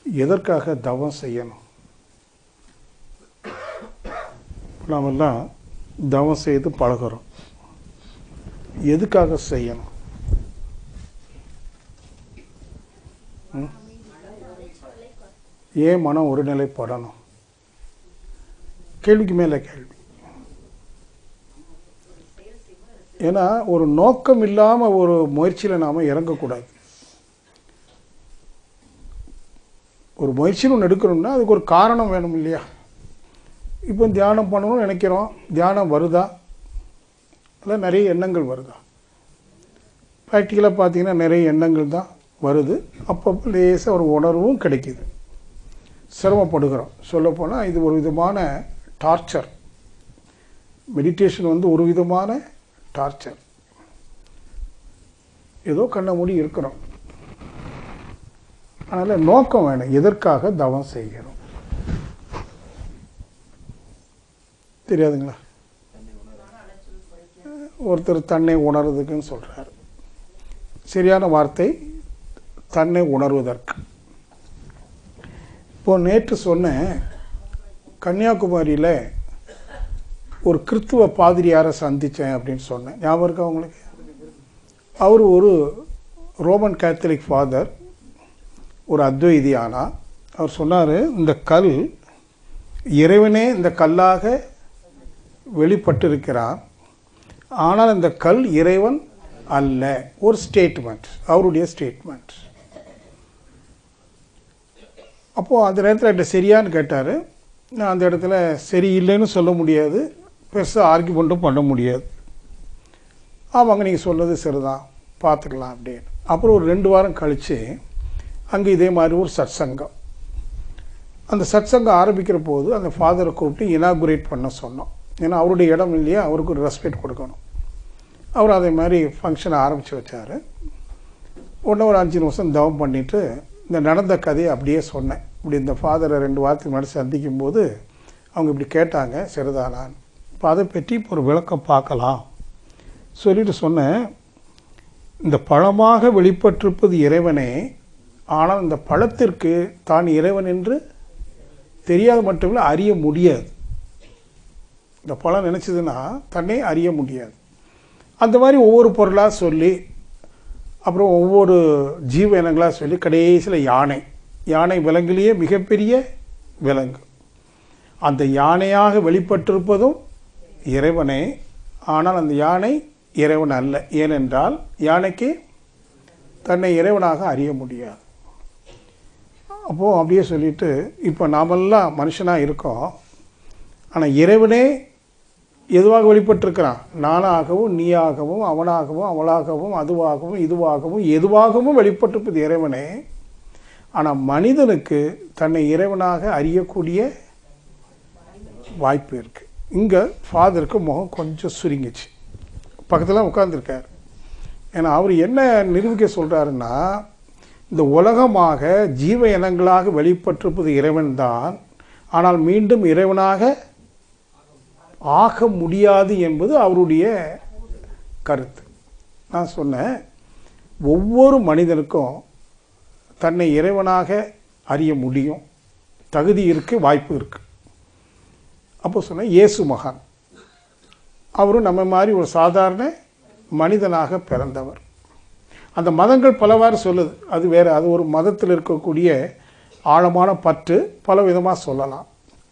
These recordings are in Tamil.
எதற்காக தவம் செய்யணும்? நாமெல்லாம் தவம் செய்து பழகிறோம். எதுக்காக செய்யணும்? ஏன் மனம் ஒருநிலைப்படணும்? கேள்விக்கு மேலே கேள்வி. ஏன்னா ஒரு நோக்கம் இல்லாமல் ஒரு முயற்சியில் நாம் இறங்கக்கூடாது. ஒரு முயற்சின்னு ஒன்று எடுக்கணும்னா அதுக்கு ஒரு காரணம் வேணும் இல்லையா? இப்போ தியானம் பண்ணணும்னு நினைக்கிறோம், தியானம் வருதா? இல்லை நிறைய எண்ணங்கள் வருதா? ப்ராக்டிக்கலாக பார்த்தீங்கன்னா நிறைய எண்ணங்கள் தான் வருது. அப்பப்போ லேசாக ஒரு உணர்வும் கிடைக்கிது. சிரமப்படுகிறோம். சொல்லப்போனால் இது ஒரு விதமான டார்ச்சர். மெடிடேஷன் வந்து ஒரு விதமான டார்ச்சர். ஏதோ கண்ண மூடி இருக்கிறோம். அதனால் நோக்கம் வேணும். எதற்காக தவம் செய்கிறோம் தெரியாதுங்களா? ஒருத்தர் தன்னை உணர்றதுக்குன்னு சொல்கிறார். சரியான வார்த்தை தன்னை உணர்வதற்கு. இப்போ நேற்று சொன்னேன், கன்னியாகுமரியில் ஒரு கிறித்துவ பாதிரியாரை சந்தித்தேன் அப்படின்னு சொன்னேன். ஞாபகம் இருக்கா உங்களுக்கு? அவர் ஒரு ரோமன் கேத்தலிக் ஃபாதர், ஒரு அத்வைதி. ஆனால் அவர் சொன்னார், இந்த கல் இறைவனே இந்த கல்லாக வெளிப்பட்டிருக்கிறார், ஆனால் இந்த கல் இறைவன் அல்ல. ஒரு ஸ்டேட்மெண்ட், அவருடைய ஸ்டேட்மெண்ட். அப்போது அந்த நேரத்தில் என்கிட்ட சரியான்னு கேட்டார். நான் அந்த இடத்துல சரி இல்லைன்னு சொல்ல முடியாது, பெருசாக ஆர்கியூமெண்ட்டும் பண்ண முடியாது. ஆமாங்க நீங்கள் சொன்னது சரிதான், பார்த்துக்கலாம் அப்படின்னு. அப்புறம் ஒரு 2 வாரம் கழித்து அங்கே இதே மாதிரி ஒரு சத்சங்கம். அந்த சத்சங்கம் ஆரம்பிக்கிற போது அந்த ஃபாதரை கூப்பிட்டு இனாகுரேட் பண்ண சொன்னோம். ஏன்னா அவருடைய இடம் இல்லையா, அவருக்கு ஒரு ரெஸ்பெக்ட் கொடுக்கணும். அவர் அதே மாதிரி ஃபங்க்ஷனை ஆரம்பித்து வச்சார். உடனே ஒரு 5 நிமிஷம் தவம் பண்ணிவிட்டு இந்த நடந்த கதையை அப்படியே சொன்னேன். இப்படி இந்த ஃபாதரை 2 வாரத்துக்கு முன்னாடி சந்திக்கும் போது அவங்க இப்படி கேட்டாங்க, சரிதானான்னு. இப்போ அதை பற்றி இப்போ ஒரு விளக்கம் பார்க்கலாம் சொல்லிட்டு சொன்னேன். இந்த பழமாக வெளிப்பட்டிருப்பது இறைவனே, ஆனால் இந்த பழத்திற்கு தான் இறைவன் என்று தெரியாது, மட்டுமில்லை அறிய முடியாது. இந்த பழம் நினச்சதுன்னா தன்னை அறிய முடியாது. அந்த மாதிரி ஒவ்வொரு பொருளாக சொல்லி, அப்புறம் ஒவ்வொரு ஜீவ இனங்களாக சொல்லி, கடைசியில் யானை விலங்குலேயே மிகப்பெரிய விலங்கு. அந்த யானையாக வெளிப்பட்டிருப்பதும் இறைவனே, ஆனால் அந்த யானை இறைவன் அல்ல. ஏனென்றால் யானைக்கு தன்னை இறைவனாக அறிய முடியாது. அப்போது அப்படியே சொல்லிவிட்டு, இப்போ நாமெல்லாம் மனுஷனாக இருக்கோம், ஆனால் இறைவனே எதுவாக வெளிப்பட்டிருக்கிறான்? நானாகவும் நீயாகவும் அவனாகவும் அவளாகவும் அதுவாகவும் இதுவாகவும் எதுவாகவும் வெளிப்பட்டிருப்பது இறைவனே. ஆனால் மனிதனுக்கு தன்னை இறைவனாக அறியக்கூடிய வாய்ப்பு இருக்குது. இங்கே ஃபாதருக்கு முகம் கொஞ்சம் சுருங்கிச்சு, பக்கத்தில் உட்கார்ந்துருக்கார். ஏன்னா அவர் என்ன நிரூபிக்க சொல்கிறாருன்னா, இந்த உலகமாக ஜீவ இனங்களாக வெளிப்பட்டிருப்பது இறைவன் தான், ஆனால் மீண்டும் இறைவனாக ஆக முடியாது என்பது அவருடைய கருத்து. நான் சொன்னேன், ஒவ்வொரு மனிதனுக்கும் தன்னை இறைவனாக அறிய முடியும், தகுதி இருக்குது, வாய்ப்பு இருக்குது. அப்போ சொன்னேன், இயேசு மகான், அவரும் நம்ம மாதிரி ஒரு சாதாரண மனிதனாக பிறந்தவர். அந்த மதங்கள் பலவாறு சொல்லுது, அது வேறு, அது ஒரு மதத்தில் இருக்கக்கூடிய ஆழமான பற்று, பல விதமாக சொல்லலாம்.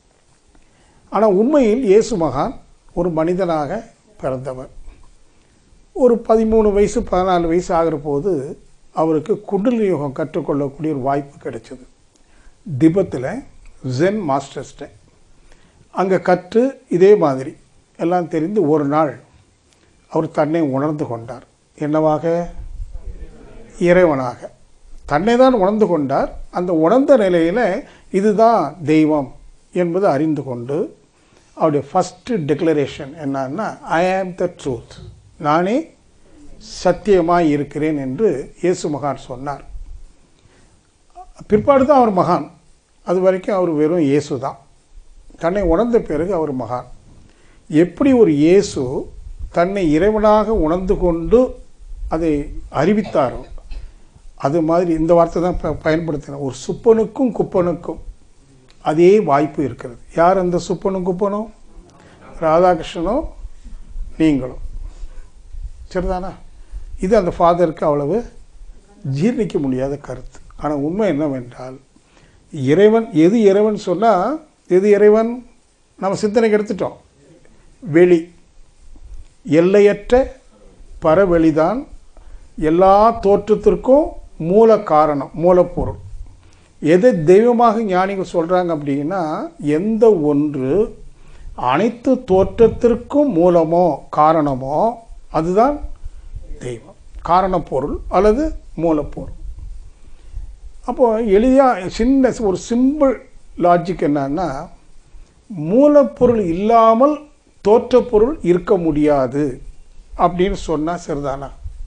ஆனால் உண்மையில் இயேசு மகான் ஒரு மனிதனாக பிறந்தவர். ஒரு 13 வயசு 14 வயசு ஆகிற போது அவருக்கு குண்டலினி யோகம் கற்றுக்கொள்ளக்கூடிய ஒரு வாய்ப்பு கிடைச்சது. திபத்தில் ஜென் மாஸ்டர்ஸ்ட அங்கே கற்று இதே மாதிரி எல்லாம் தெரிந்து ஒரு நாள் அவர் தன்னை உணர்ந்து கொண்டார். என்னவாக? இறைவனாக தன்னை தான் உணர்ந்து கொண்டார். அந்த உணர்ந்த நிலையில் இதுதான் தெய்வம் என்பது அறிந்து கொண்டு அவருடைய ஃபஸ்ட்டு டிக்ளரேஷன் என்னன்னா, ஐ ஆம் த ட்ரூத், நானே சத்தியமாக இருக்கிறேன் என்று இயேசு மகான் சொன்னார். பிற்பாடு தான் அவர் மகான், அது வரைக்கும் அவர் வெறும் இயேசு தான். தன்னை உணர்ந்த பிறகு அவர் மகான். எப்படி ஒரு இயேசு தன்னை இறைவனாக உணர்ந்து கொண்டு அதை அறிவித்தாரோ, அது மாதிரி இந்த வார்த்தை தான் பயன்படுத்தினேன். ஒரு சுப்பனுக்கும் குப்பனுக்கும் அதே வாய்ப்பு இருக்கிறது. யார் அந்த சுப்பனும் குப்பனும்? ராதாகிருஷ்ணனும் நீங்களும். சரிதானா? இது அந்த ஃபாதருக்கு அவ்வளவு ஜீர்ணிக்க முடியாத கருத்து. ஆனால் உண்மை என்னவென்றால், இறைவன் எது இறைவன் சொன்னால், எது இறைவன் நம்ம சிந்தனைக்கு எடுத்துட்டோம். வெளி, எல்லையற்ற பரவெளிதான் எல்லா தோற்றத்திற்கும் மூல காரணம், மூலப்பொருள். எதை தெய்வமாக ஞானிகள் சொல்கிறாங்க அப்படின்னா, எந்த ஒன்று அனைத்து தோற்றத்திற்கும் மூலமோ காரணமோ அதுதான் தெய்வம், காரணப்பொருள் அல்லது மூலப்பொருள். அப்போ எளிதாக சின்ன ஒரு சிம்பிள் லாஜிக் என்னன்னா, மூலப்பொருள் இல்லாமல் தோற்றப்பொருள் இருக்க முடியாது அப்படின்னு சொன்னால் சரிதானா?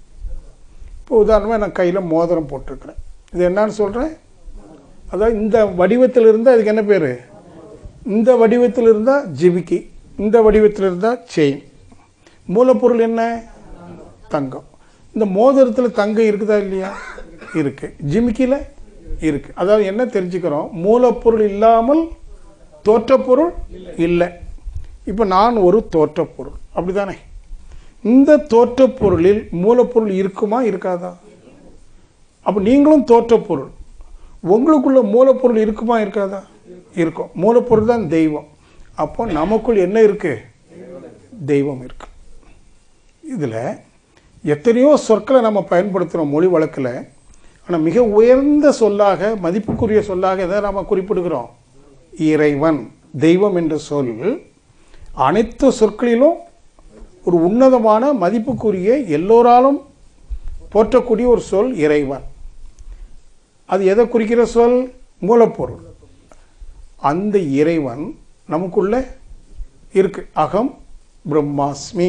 இப்போ உதாரணமாக நான் கையில் மோதிரம் போட்டிருக்கிறேன். இது என்னன்னு சொல்கிறேன்? அதாவது இந்த வடிவத்தில் இருந்தால் அதுக்கு என்ன பேர்? இந்த வடிவத்தில் இருந்தால் ஜிமிக்கி, இந்த வடிவத்தில் இருந்தால் செயின். மூலப்பொருள் என்ன? தங்கம். இந்த மோதிரத்தில் தங்கம் இருக்குதா இல்லையா? இருக்குது. ஜிமிக்கியில் இருக்குது. அதாவது என்ன தெரிஞ்சுக்கிறோம்? மூலப்பொருள் இல்லாமல் தோற்றப்பொருள் இல்லை. இப்போ நான் ஒரு தோற்றப்பொருள், அப்படி தானே? இந்த தோற்றப்பொருளில் மூலப்பொருள் இருக்குமா இருக்காதா? அப்போ நீங்களும் தோற்றப்பொருள், உங்களுக்குள்ள மூலப்பொருள் இருக்குமா இருக்காதா? இருக்கும். மூலப்பொருள் தான் தெய்வம். அப்போ நமக்குள் என்ன இருக்குது? தெய்வம் இருக்கு. இதில் எத்தனையோ சொற்களை நம்ம பயன்படுத்துகிறோம் மொழி வழக்கில். ஆனால் மிக உயர்ந்த சொல்லாக, மதிப்புக்குரிய சொல்லாக எதை நாம் குறிப்பிடுகிறோம்? இறைவன், தெய்வம் என்ற சொல் அனைத்து சொற்களிலும் ஒரு உன்னதமான மதிப்புக்குரிய, எல்லோராலும் போற்றக்கூடிய ஒரு சொல் இறைவன். அது எதை குறிக்கிற சொல்? மூலப்பொருள். அந்த இறைவன் நமக்குள்ள இருக்கு. அகம் பிரம்மாஸ்மி.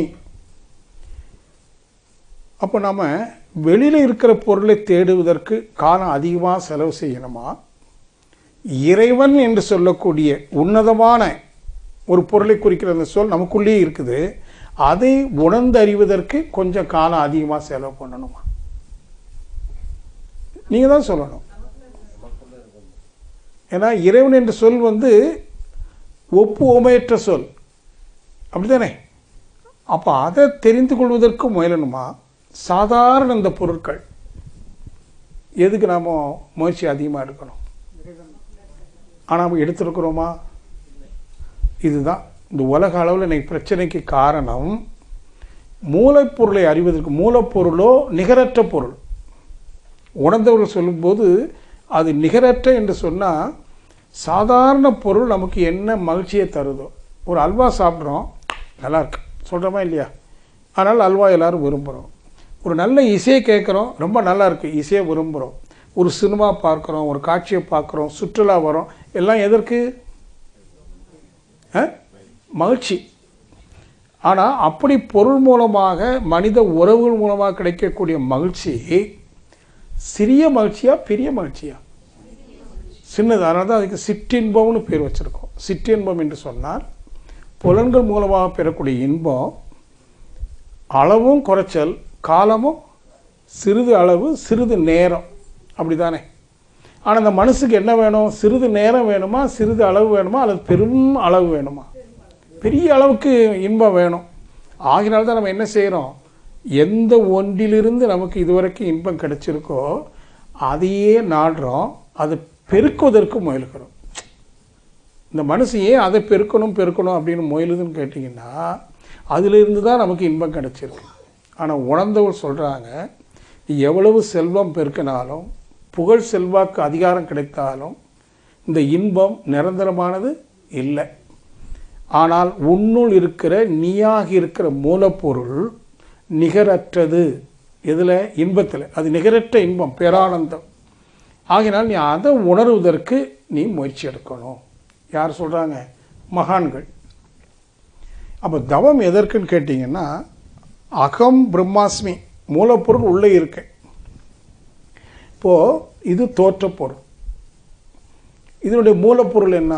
அப்போ நம்ம வெளியில் இருக்கிற பொருளை தேடுவதற்கு காலம் அதிகமாக செலவு செய்யணுமா? இறைவன் என்று சொல்லக்கூடிய உன்னதமான ஒரு பொருளை குறிக்கிற அந்த சொல் நமக்குள்ளேயே இருக்குது. அதை உணர்ந்து அறிவதற்கு கொஞ்சம் காலம் அதிகமாக செலவு பண்ணணுமா? நீங்கள் தான் சொல்லணும். ஏன்னா இறைவன் என்ற சொல் ஒப்பு ஓமையற்ற சொல், அப்படித்தானே? அப்போ அதை தெரிந்து கொள்வதற்கு முயலணுமா? சாதாரண இந்த பொருட்கள் எதுக்கு நாம் முயற்சி அதிகமாக எடுக்கணும்? ஆனால் நம்ம எடுத்துருக்கிறோமா? இதுதான் இந்த உலக அளவில் இன்னைக்கு பிரச்சனைக்கு காரணம். மூலப்பொருளை அறிவதற்கு, மூலப்பொருளோ நிகரற்ற பொருள். உணர்ந்தவர்கள் சொல்லும்போது அது நிகரற்ற என்று சொன்னால், சாதாரண பொருள் நமக்கு என்ன மகிழ்ச்சியை தருதோ. ஒரு அல்வா சாப்பிட்றோம், நல்லாயிருக்கு சொல்கிறோமா இல்லையா? அதனால் அல்வா எல்லோரும் விரும்புகிறோம். ஒரு நல்ல இசையை கேட்குறோம், ரொம்ப நல்லா இருக்குது, இசையை விரும்புகிறோம். ஒரு சினிமா பார்க்குறோம், ஒரு காட்சியை பார்க்குறோம், சுற்றுலா வரோம், எல்லாம் எதற்கு? மகிழ்ச்சி. ஆனால் அப்படி பொருள் மூலமாக, மனித உறவுகள் மூலமாக கிடைக்கக்கூடிய மகிழ்ச்சி சிறிய மகிழ்ச்சியா பெரிய மகிழ்ச்சியா? சின்னது. அதனால தான் அதுக்கு சிற்றின்பம்னு பேர் வச்சுருக்கோம். சிற்றின்பம் என்று சொன்னால் புலன்கள் மூலமாக பெறக்கூடிய இன்பம். அளவும் குறைச்சல், காலமும் சிறிது அளவு, சிறிது நேரம், அப்படி தானே? ஆனால் அந்த மனசுக்கு என்ன வேணும்? சிறிது நேரம் வேணுமா, சிறிது அளவு வேணுமா, அல்லது பெரும் அளவு வேணுமா? பெரிய அளவுக்கு இன்பம் வேணும். ஆகினால்தான் நம்ம என்ன செய்கிறோம்? எந்த ஒன்றிலிருந்து நமக்கு இதுவரைக்கும் இன்பம் கிடைச்சிருக்கோ அதையே நாடுறோம், அதை பெருக்குவதற்கு முயலுகிறோம். இந்த மனசு ஏன் அதை பெருக்கணும் அப்படின்னு முயலுதுன்னு கேட்டிங்கன்னா, அதிலிருந்து தான் நமக்கு இன்பம் கிடைச்சிருக்கு. ஆனால் உணர்ந்தவர் சொல்கிறாங்க, எவ்வளவு செல்வம் பெருக்கினாலும், புகழ் செல்வாக்கு அதிகாரம் கிடைத்தாலும் இந்த இன்பம் நிரந்தரமானது இல்லை. ஆனால் உன்னுள் இருக்கிற, நீயாக இருக்கிற மூலப்பொருள் நிகரற்றது. எதில்? இன்பத்தில். அது நிகரற்ற இன்பம், பேரானந்தம். ஆகினால் நீ அதை உணர்வதற்கு நீ முயற்சி எடுக்கணும். யார் சொல்கிறாங்க? மகான்கள். அப்போ தவம் எதற்குன்னு கேட்டிங்கன்னா, அகம் பிரம்மாஸ்மி, மூலப்பொருள் உள்ளே இருக்கு. இப்போது இது தோற்றப்பொருள். இதனுடைய மூலப்பொருள் என்ன?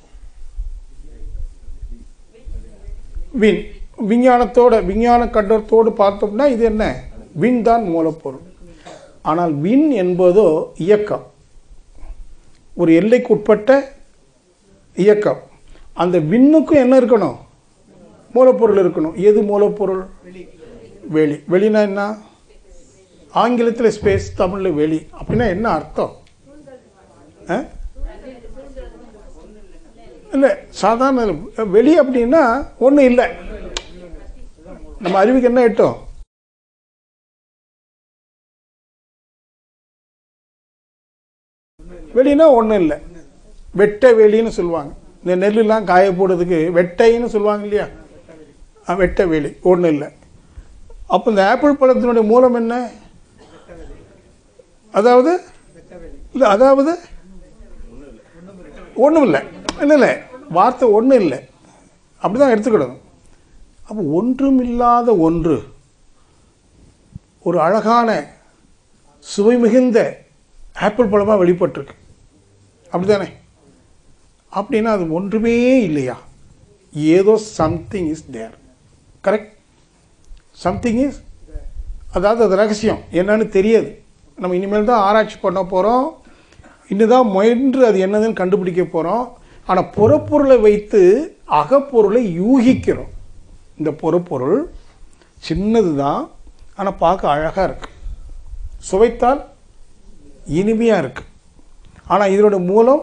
விண். விஞ்ஞான கண்டத்தோடு பார்த்தோம்னா இது என்ன? விண் தான் மூலப்பொருள். ஆனால் விண் என்பதோ இயக்கம், ஒரு எல்லைக்குட்பட்ட இயக்கம். அந்த விண்ணுக்கும் என்ன இருக்கணும்? மூலப்பொருள் இருக்கணும். எது மூலப்பொருள்? வெளி. வெளினா என்ன? ஆங்கிலத்தில் ஸ்பேஸ், தமிழில் வெளி. அப்படின்னா என்ன அர்த்தம்? இல்லை, சாதாரண வெளி அப்படின்னா ஒன்றும் இல்லை. நம்ம அறிவுக்கு என்ன எட்டும்? வெளினா ஒன்றும் இல்லை. வெட்ட வெளின்னு சொல்லுவாங்க. இந்த நெல்லுலாம் காய போடுறதுக்கு வெட்டைன்னு சொல்லுவாங்க இல்லையா? வெட்ட வெளி, ஒன்றும் இல்லை. அப்போ இந்த ஆப்பிள் பழத்தினுடைய மூலம் என்ன? அதாவது இல்லை, அதாவது ஒன்றும் இல்லை. இல்லை, வார்த்தை ஒன்றும் இல்லை, அப்படி தான் எடுத்துக்கிடணும். அப்போ ஒன்றும் இல்லாத ஒன்று ஒரு அழகான சுவை மிகுந்த ஆப்பிள் பழமாக வெளிப்பட்டிருக்கு, அப்படி தானே? அப்படின்னா அது ஒன்றுமே இல்லையா? ஏதோ something is there. Correct? Something is, அதாவது அது ரகசியம் என்னன்னு தெரியாது. நம்ம இனிமேல் தான் ஆராய்ச்சி பண்ண போகிறோம், இன்னும் தான் முயன்று அது என்னதுன்னு கண்டுபிடிக்க போகிறோம். ஆனால் புறப்பொருளை வைத்து அகப்பொருளை யூகிக்கிறோம். இந்த புறப்பொருள் சின்னது தான், ஆனால் பார்க்க அழகாக இருக்குது, சுவைத்தால் இனிமையாக இருக்குது. ஆனால் இதனோட மூலம்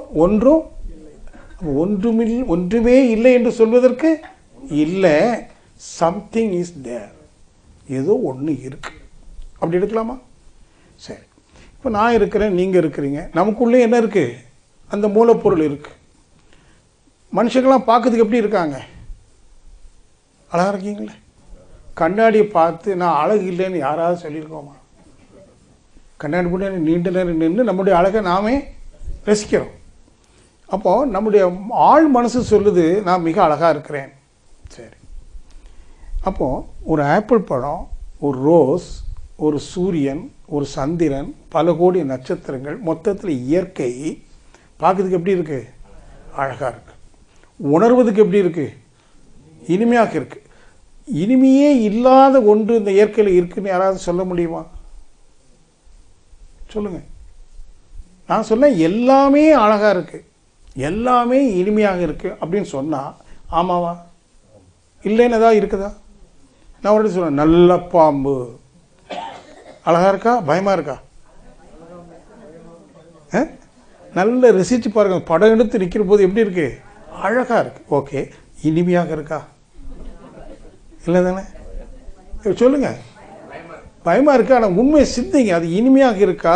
ஒன்றுமே இல்லை என்று சொல்வதற்கு இல்லை. சம்திங் இஸ் தேர், ஏதோ ஒன்று இருக்குது. அப்படி எடுக்கலாமா? சரி, இப்போ நான் இருக்கிறேன், நீங்கள் இருக்கிறீங்க, நமக்குள்ளே என்ன இருக்குது? அந்த மூலப்பொருள் இருக்குது. மனுஷங்களாம் பார்க்கறதுக்கு எப்படி இருக்காங்க? அழகாக இருக்கீங்களே. கண்ணாடியை பார்த்து நான் அழகு இல்லைன்னு யாராவது சொல்லியிருக்கோமா? கண்ணாடி முன்னாடி நீண்ட நேரம் நின்று நம்முடைய அழகை நாமே ரசிக்கிறோம். அப்போது நம்முடைய ஆழ் மனசு சொல்லுது நான் மிக அழகாக இருக்கிறேன். சரி, அப்போது ஒரு ஆப்பிள் பழம், ஒரு ரோஸ், ஒரு சூரியன், ஒரு சந்திரன், பல கோடி நட்சத்திரங்கள், மொத்தத்தில் இயற்கை பார்க்கறதுக்கு எப்படி இருக்குது? அழகாக இருக்குது. உணர்வதுக்கு எப்படி இருக்குது? இனிமையாக இருக்குது. இனிமையே இல்லாத ஒன்று இந்த இயற்கையில் இருக்குன்னு யாராவது சொல்ல முடியுமா? சொல்லுங்கள். நான் சொன்னேன் எல்லாமே அழகாக இருக்குது, எல்லாமே இனிமையாக இருக்குது அப்படின்னு சொன்னால் ஆமாவா? இல்லைன்னு ஏதாவது இருக்குதா? நான் ஒரு சொன்னேன், நல்ல பாம்பு அழகாக இருக்கா, பயமாக இருக்கா? நல்ல ரசித்து பாருங்க, படம் எடுத்து நிற்கிற போது எப்படி இருக்கு? அழகாக இருக்குது. ஓகே, இனிமையாக இருக்கா? இல்லை தானே? சொல்லுங்கள். பயமாக இருக்கா? ஆனால் உண்மையை சிந்திங்க, அது இனிமையாக இருக்கா?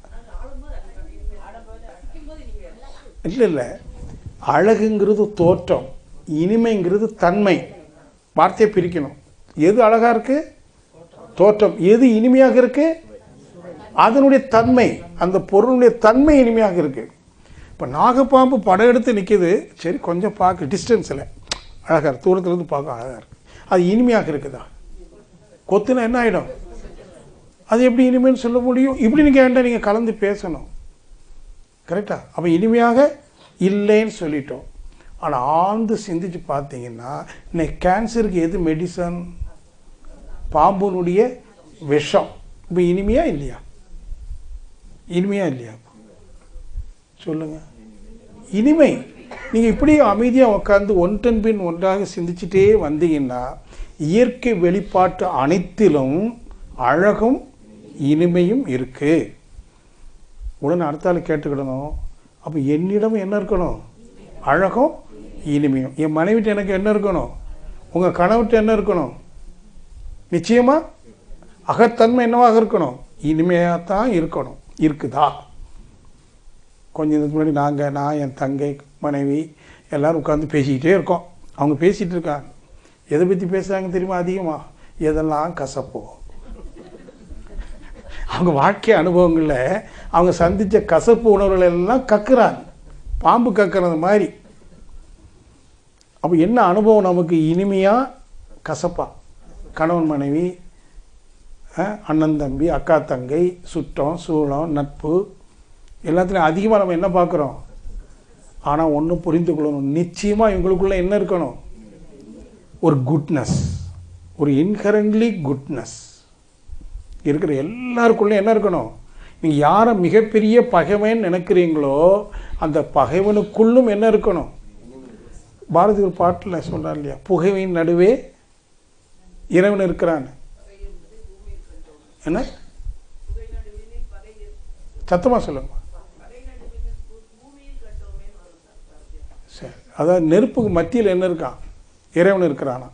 இல்லை, அழகுங்கிறது தோற்றம், இனிமைங்கிறது தன்மை. வார்த்தையை பிரிக்கணும். எது அழகாக இருக்குது? தோற்றம். எது இனிமையாக இருக்குது? அதனுடைய தன்மை, அந்த பொருளுடைய தன்மை இனிமையாக இருக்குது. இப்போ நாகப்பாம்பு படம் எடுத்து நிற்கிது, சரி கொஞ்சம் பார்க்க டிஸ்டன்ஸில் அழகாக இருக்குது, தூரத்துலேருந்து பார்க்க அழகாக இருக்குது, அது இனிமையாக இருக்குதா? கொத்துனா என்ன ஆகிடும்? அது எப்படி இனிமைன்னு சொல்ல முடியும்? இப்படி நீங்கள் கலந்து பேசணும். கரெக்டா? அப்போ இனிமையாக இல்லைன்னு சொல்லிட்டோம். ஆனால் ஆழ்ந்து சிந்திச்சு பார்த்தீங்கன்னா இன்னைக்கு கேன்சருக்கு எது மெடிசன்? பாம்புனுடைய விஷம். இப்போ இனிமையா இல்லையா? இனிமையா இல்லையா? சொல்லுங்க. இனிமை. நீங்கள் இப்படி அமைதியாக உட்காந்து ஒன்றன் பின் ஒன்றாக சிந்திச்சுட்டே வந்தீங்கன்னா இயற்கை வெளிப்பாட்டு அனைத்திலும் அழகும் இனிமையும் இருக்கு. உடனே அடுத்தால கேட்டுக்கிடணும், அப்போ என்னிடம் என்ன இருக்கணும்? அழகும் இனிமையும். என் மனைவிட்டு எனக்கு என்ன இருக்கணும்? உங்கள் கணவர்கிட்ட என்ன இருக்கணும்? நிச்சயமாக அகத்தன்மை என்னவாக இருக்கணும்? இனிமையாக தான் இருக்கணும். இருக்குதா? கொஞ்சம் இதுக்கு முன்னாடி நான் என் தங்கை மனைவி எல்லோரும் உட்காந்து பேசிக்கிட்டே இருக்கோம். அவங்க பேசிகிட்டு இருக்காங்க. எதை பற்றி பேசுகிறாங்க தெரியுமா? அதிகமாக எதெல்லாம் கசப்போ, அவங்க வாழ்க்கை அனுபவங்களில் அவங்க சந்தித்த கசப்பு உணர்வுகள் எல்லாம் கக்குறாங்க, பாம்பு கக்குறது மாதிரி. அப்போ என்ன அனுபவம் நமக்கு? இனிமையா கசப்பா? கணவன் மனைவி, அண்ணன் தம்பி, அக்கா தங்கை, சுற்றம் சூழம் நட்பு எல்லாத்துலேயும் அதிகமாக நம்ம என்ன பார்க்குறோம்? ஆனால் ஒன்று புரிந்து கொள்ளணும், நிச்சயமாக இவங்களுக்குள்ள என்ன இருக்கணும்? ஒரு குட்னஸ், ஒரு இன்ஹரண்ட்லி குட்னஸ் இருக்கிற எல்லாருக்குள்ளே என்ன இருக்கணும்? நீங்கள் யாரை மிகப்பெரிய பகைவன் நினைக்கிறீங்களோ அந்த பகைவனுக்குள்ளும் என்ன இருக்கணும்? பாரதி ஒரு பாட்டில் சொல்கிறார் இல்லையா, புகைவின் நடுவே இறைவன் இருக்கிறான். என்ன சத்தமாக சொல்லுங்க. சரி, அதாவது நெருப்புக்கு மத்தியில் என்ன இருக்கான்? இறைவன் இருக்கிறானா.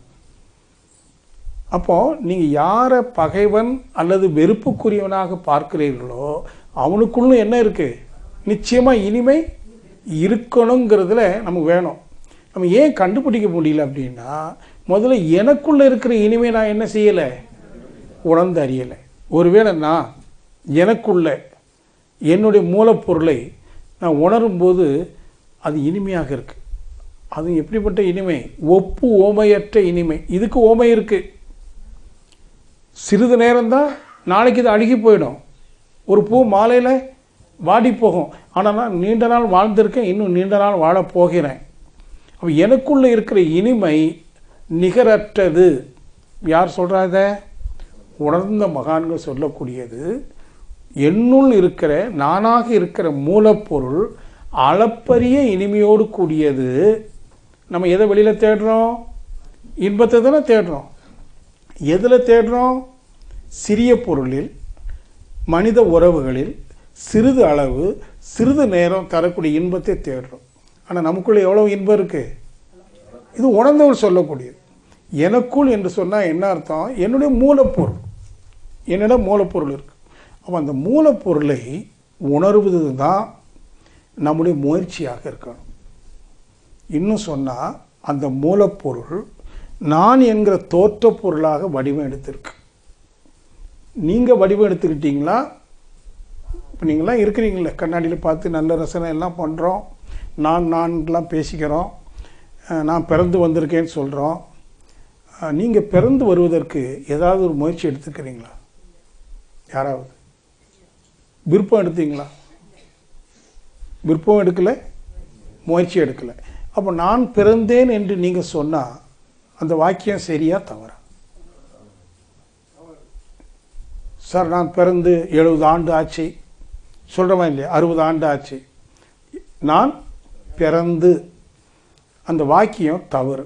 அப்போது நீங்கள் யாரை பகைவன் அல்லது வெறுப்புக்குரியவனாக பார்க்கிறீர்களோ அவனுக்குள்ளும் என்ன இருக்குது? நிச்சயமாக இனிமை இருக்கணுங்கிறதுல நமக்கு வேணும். நம்ம ஏன் கண்டுபிடிக்க முடியல அப்படின்னா, முதல்ல எனக்குள்ளே இருக்கிற இனிமை நான் என்ன செய்யலை? உணர்ந்து அறியலை. ஒருவேளை நான் எனக்குள்ள என்னுடைய மூலப்பொருளை நான் உணரும்போது அது இனிமையாக இருக்குது. அது எப்படிப்பட்ட இனிமை? ஒப்பு ஓமையற்ற இனிமை. இதுக்கு ஓமை இருக்குது. சிறிது நேரம்தான், நாளைக்கு இது அழுகி போயிடும். ஒரு பூ மாலையில் வாடி போகும். ஆனால் நான் நீண்ட நாள் வாழ்ந்திருக்கேன், இன்னும் நீண்ட நாள் வாழப் போகிறேன். அப்போ எனக்குள்ளே இருக்கிற இனிமை நிகரற்றது. யார் சொல்கிறாத? உணர்ந்த மகான்கள் சொல்லக்கூடியது. என்னுள் இருக்கிற நானாக இருக்கிற மூலப்பொருள் அளப்பரிய இனிமையோடு கூடியது. நம்ம எதை வெளியில் தேடுறோம்? இன்பத்தை தானே தேடுறோம். எதில் தேடுறோம்? சிறிய பொருளில், மனித உறவுகளில் சிறிது அளவு சிறிது நேரம் தரக்கூடிய இன்பத்தை தேடுறோம். ஆனால் நமக்குள்ளே எவ்வளோ இன்பம் இருக்குது? இது உணர்ந்தவர் சொல்லக்கூடியது. எனக்குள் என்று சொன்னால் என்ன அர்த்தம்? என்னுடைய மூலப்பொருள், என்னிடம் மூலப்பொருள் இருக்குது. அப்போ அந்த மூலப்பொருளை உணர்வது தான் நம்முடைய முயற்சியாக இருக்கணும். இன்னும் சொன்னால் அந்த மூலப்பொருள் நான் என்கிற தோற்ற பொருளாக வடிவம் எடுத்திருக்கு. நீங்கள் வடிவம் எடுத்துக்கிட்டீங்களா? இப்போ நீங்களாம் இருக்கிறீங்களே, கண்ணாடியில் பார்த்து நல்ல ரசனை எல்லாம் பண்ணுறோம், நான்லாம் பேசிக்கிறோம், நான் பிறந்து வந்திருக்கேன்னு சொல்கிறோம். நீங்கள் பிறந்து வருவதற்கு ஏதாவது ஒரு முயற்சி எடுத்துக்கிறீங்களா? யாராவது விருப்பம் எடுத்தீங்களா? விருப்பம் எடுக்கலை, முயற்சி எடுக்கலை. அப்போ நான் பிறந்தேன் என்று நீங்கள் சொன்னால் அந்த வாக்கியம் சரியா தவறா? சார் நான் பிறந்து 70 ஆண்டு ஆச்சு சொல்கிறவன் இல்லையா, 60 ஆண்டு ஆச்சு, நான் பிறந்து, அந்த வாக்கியம் தவறு.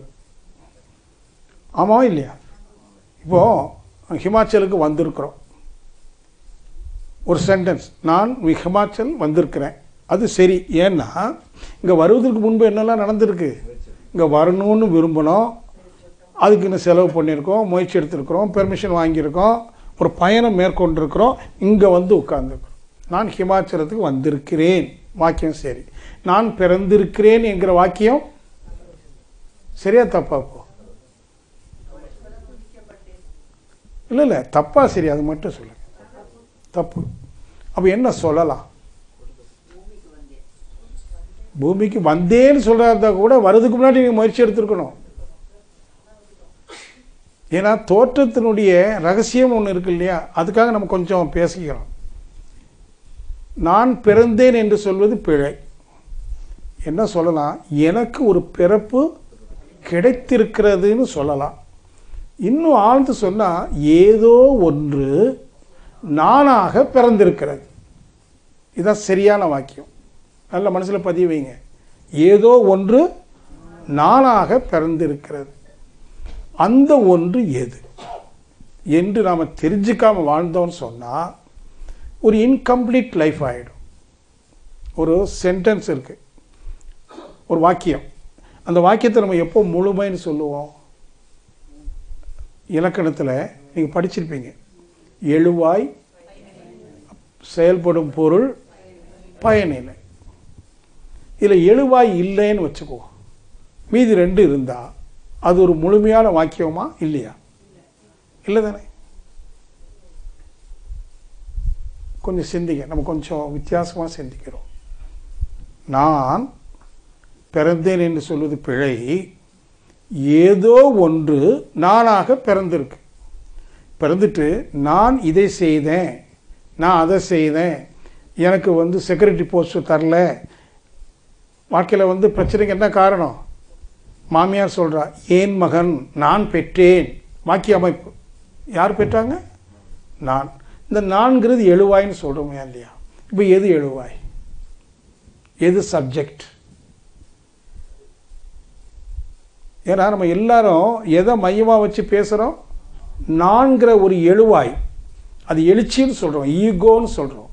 ஆமாவா இல்லையா? இப்போது ஹிமாச்சலுக்கு வந்திருக்கிறோம், ஒரு சென்டென்ஸ், நான் ஹிமாச்சல் வந்திருக்கிறேன், அது சரி. ஏன்னா இங்கே வருவதற்கு முன்பு என்னெல்லாம் நடந்திருக்கு? இங்கே வரணும்னு விரும்பினோம், அதுக்கு இன்னும் செலவு பண்ணியிருக்கோம், முயற்சி எடுத்திருக்கிறோம், பெர்மிஷன் வாங்கியிருக்கோம், ஒரு பயணம் மேற்கொண்டிருக்கிறோம், இங்கே வந்து உட்கார்ந்துருக்கிறோம். நான் ஹிமாச்சலத்துக்கு வந்திருக்கிறேன், வாக்கியம் சரி. நான் பிறந்திருக்கிறேன் என்கிற வாக்கியம் சரியா தப்பா? போ இல்லை தப்பா சரி, அது மட்டும் சொல்லுங்க. தப்பு. அப்போ என்ன சொல்லலாம்? பூமிக்கு வந்தேன்னு சொல்கிறதா கூட வரதுக்கு முன்னாடி நீங்கள் முயற்சி எடுத்துருக்கணும். ஏன்னா தோற்றத்தினுடைய ரகசியம் ஒன்று இருக்கு இல்லையா, அதுக்காக நம்ம கொஞ்சம் பேசிக்கிறோம். நான் பிறந்தேன் என்று சொல்வது பிழை. என்ன சொல்லலாம்? எனக்கு ஒரு பிறப்பு கிடைத்திருக்கிறதுன்னு சொல்லலாம். இன்னும் ஆழ்ந்து சொன்னால் ஏதோ ஒன்று நானாக பிறந்திருக்கிறது. இதுதான் சரியான வாக்கியம். நல்ல மனசில் பதிய வைங்க. ஏதோ ஒன்று நானாக பிறந்திருக்கிறது. அந்த ஒன்று எது என்று நாம் தெரிஞ்சுக்காமல் வாழ்ந்தோன்னு சொன்னால் ஒரு இன்கம்ப்ளீட் லைஃப் ஆகிடும். ஒரு சென்டென்ஸ் இருக்குது, ஒரு வாக்கியம். அந்த வாக்கியத்தை நம்ம எப்போ முழுமைன்னு சொல்லுவோம்? இலக்கணத்தில் நீங்கள் படிச்சிருப்பீங்க, எழுவாய் செயல்படும் பொருள் பயனில்லை. இதில் எழுவாய் இல்லைன்னு வச்சுக்குவோம், மீதி 2 இருந்தால் அது ஒரு முழுமையான வாக்கியமா இல்லையா? இல்லை தானே? கொஞ்சம் சிந்திங்க, நம்ம கொஞ்சம் வித்தியாசமாக சிந்திக்கிறோம். நான் பிறந்தேன் என்று சொல்வது பிழை. ஏதோ ஒன்று நானாக பிறந்திருக்கு. பிறந்துட்டு நான் இதை செய்தேன், நான் அதை செய்தேன், எனக்கு செக்யூரிட்டி போஸ்ட் தரல, வாழ்க்கையில் பிரச்சனைக்கு என்ன காரணம்? மாமியார் சொல்கிறா, ஏன் மகன் நான் பெற்றேன். வாக்கிய அமைப்பு யார் பெற்றாங்க? நான். இந்த நான்கிறது எழுவாய்ன்னு சொல்கிறோமே இல்லையா? இப்போ எது எழுவாய், எது சப்ஜெக்ட்? ஏன்னா நம்ம எல்லாரும் எதை மையமாக வச்சு பேசுகிறோம்? நான்கிற ஒரு எழுவாய், அது எழுச்சின்னு சொல்கிறோம், ஈகோன்னு சொல்கிறோம்.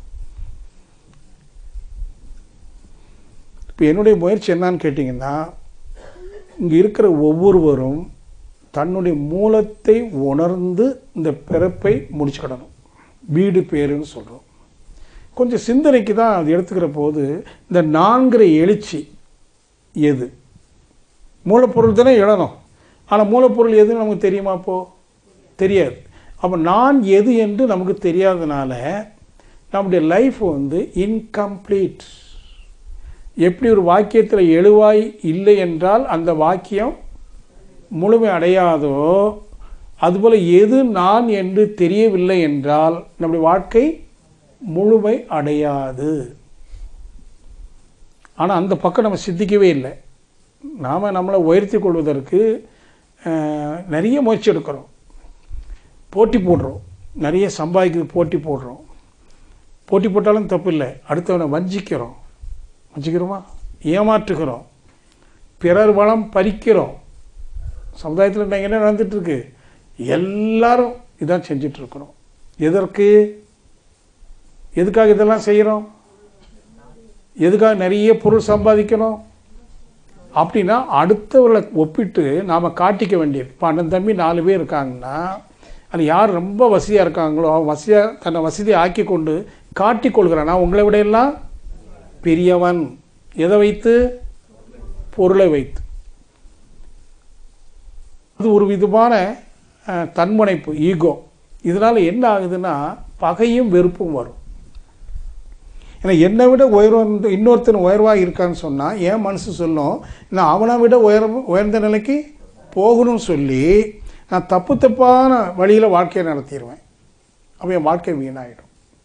இப்போ என்னுடைய முயற்சி என்னான்னு கேட்டிங்கன்னா, இங்கே இருக்கிற ஒவ்வொருவரும் தன்னுடைய மூலத்தை உணர்ந்து இந்த பிறப்பை முடிச்சுக்கிடணும். வீடு பேருன்னு சொல்கிறோம். கொஞ்சம் சிந்தனைக்கு தான் அது எடுத்துக்கிற போது இந்த நான்கிற எழுச்சி எது? மூலப்பொருள் தானே எழணும். ஆனால் மூலப்பொருள் எதுன்னு நமக்கு தெரியுமா? அப்போது தெரியாது. அப்போ நான் எது என்று நமக்கு தெரியாதனால நம்முடைய லைஃப் வந்து இன்கம்ப்ளீட். எப்படி ஒரு வாக்கியத்தில் எழுவாய் இல்லை என்றால் அந்த வாக்கியம் முழுமை அடையாதோ, அதுபோல் எது நான் என்று தெரியவில்லை என்றால் நம்முடைய வாழ்க்கை முழுமை அடையாது. ஆனால் அந்த பக்கம் நம்ம சிந்திக்கவே இல்லை. நாம் நம்மளை உயர்த்தி கொள்வதற்கு நிறைய முயற்சி எடுக்கிறோம், போட்டி போடுறோம், நிறைய சம்பாதிக்கிறது போட்டி போடுறோம். போட்டி போட்டாலும் தப்பு இல்லை. அடுத்தவனை வஞ்சிக்கிறோமா, ஏமாற்றுகிறோம், பிறர் வளம் பறிக்கிறோம். சமுதாயத்தில் என்ன நடந்துகிட்ருக்கு? எல்லாரும் இதான் செஞ்சிட்ருக்கிறோம். எதுக்காக இதெல்லாம் செய்கிறோம்? எதுக்காக நிறைய பொருள் சம்பாதிக்கணும்? அப்படின்னா அடுத்தவர்களை ஒப்பிட்டு நாம் காட்டிக்க வேண்டியது. இப்போ அண்ணன் தம்பி 4 பேர் இருக்காங்கன்னா அது யார் ரொம்ப வசதியாக இருக்காங்களோ வசதியாக தன்னை வசதியை ஆக்கி கொண்டு காட்டிக்கொள்கிறான், நான் உங்களை விட எல்லாம் பெரியவன். எதை வைத்து? பொருளை வைத்து. அது ஒரு விதமான தன்முனைப்பு, ஈகோ. இதனால் என்ன ஆகுதுன்னா பகையும் வெறுப்பும் வரும். ஏன்னா என்னை விட இன்னொருத்தன் உயர்வாக இருக்கான்னு சொன்னால் என் மனசு சொல்லும், நான் அவனை விட உயர்ந்த நிலைக்கு போகணும்னு சொல்லி நான் தப்பான வழியில் வாழ்க்கையை நடத்திடுவேன். அப்போ என் வாழ்க்கை வீணாயிடும்.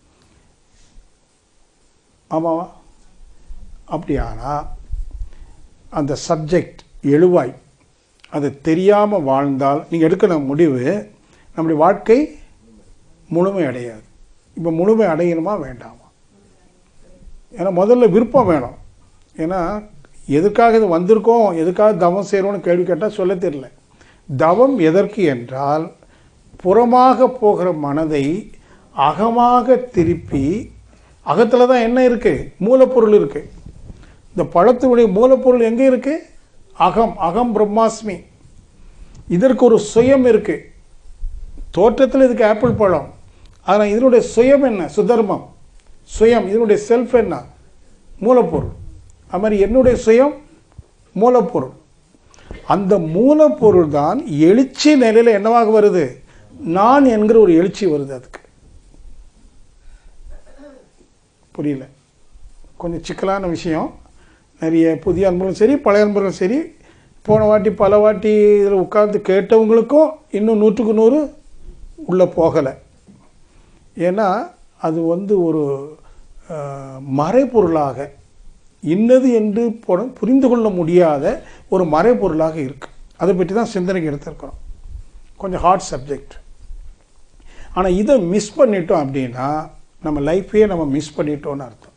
ஆமாவா? அப்படியானா அந்த சப்ஜெக்ட் எழுவாய் அது தெரியாமல் வாழ்ந்தால் நீங்கள் எடுக்கிற முடிவு நம்முடைய வாழ்க்கை முழுமை அடையாது. இப்போ முழுமை அடையணுமா வேண்டாமா? ஏன்னா முதல்ல விருப்பம் வேணும். ஏன்னா எதுக்காக இது வந்திருக்கோம், எதுக்காக தவம் செய்கிறோன்னு கேள்வி கேட்டால் சொல்ல தெரியல. தவம் எதற்கு என்றால் புறமாக போகிற மனதை அகமாக திருப்பி, அகத்தில் தான் என்ன இருக்குது? மூலப்பொருள் இருக்குது. இந்த பழத்தினுடைய மூலப்பொருள் எங்கே இருக்குது? அகம் பிரம்மாஸ்மி. இதற்கு ஒரு சுயம் இருக்குது. தோற்றத்தில் இதுக்கு ஆப்பிள் பழம். ஆனால் இதனுடைய சுயம் என்ன? சுதர்மம். சுயம், இதனுடைய செல்ஃப் என்ன? மூலப்பொருள். அது மாதிரி என்னுடைய சுயம் மூலப்பொருள். அந்த மூலப்பொருள் தான் எழுச்சி நிலையில் என்னவாக வருது? நான் என்கிற ஒரு எழுச்சி வருது. அதுக்கு புரியல, கொஞ்சம் சிக்கலான விஷயம். நிறைய புதிய அன்பர்களும் சரி பழைய அன்பர்களும் சரி போன வாட்டி பல வாட்டி இதில் உட்கார்ந்து கேட்டவங்களுக்கும் இன்னும் 100க்கு 100 உள்ளே போகலை. ஏன்னா அது வந்து ஒரு மறைபொருளாக இன்னது என்று புரிந்து கொள்ள முடியாத ஒரு மறைபொருளாக இருக்குது. அதை பற்றி தான் சிந்தனைக்கு எடுத்திருக்கிறோம். கொஞ்சம் ஹார்ட் சப்ஜெக்ட். ஆனால் இதை மிஸ் பண்ணிட்டோம் அப்படின்னா நம்ம லைஃப்பையே நம்ம மிஸ் பண்ணிட்டோன்னு அர்த்தம்.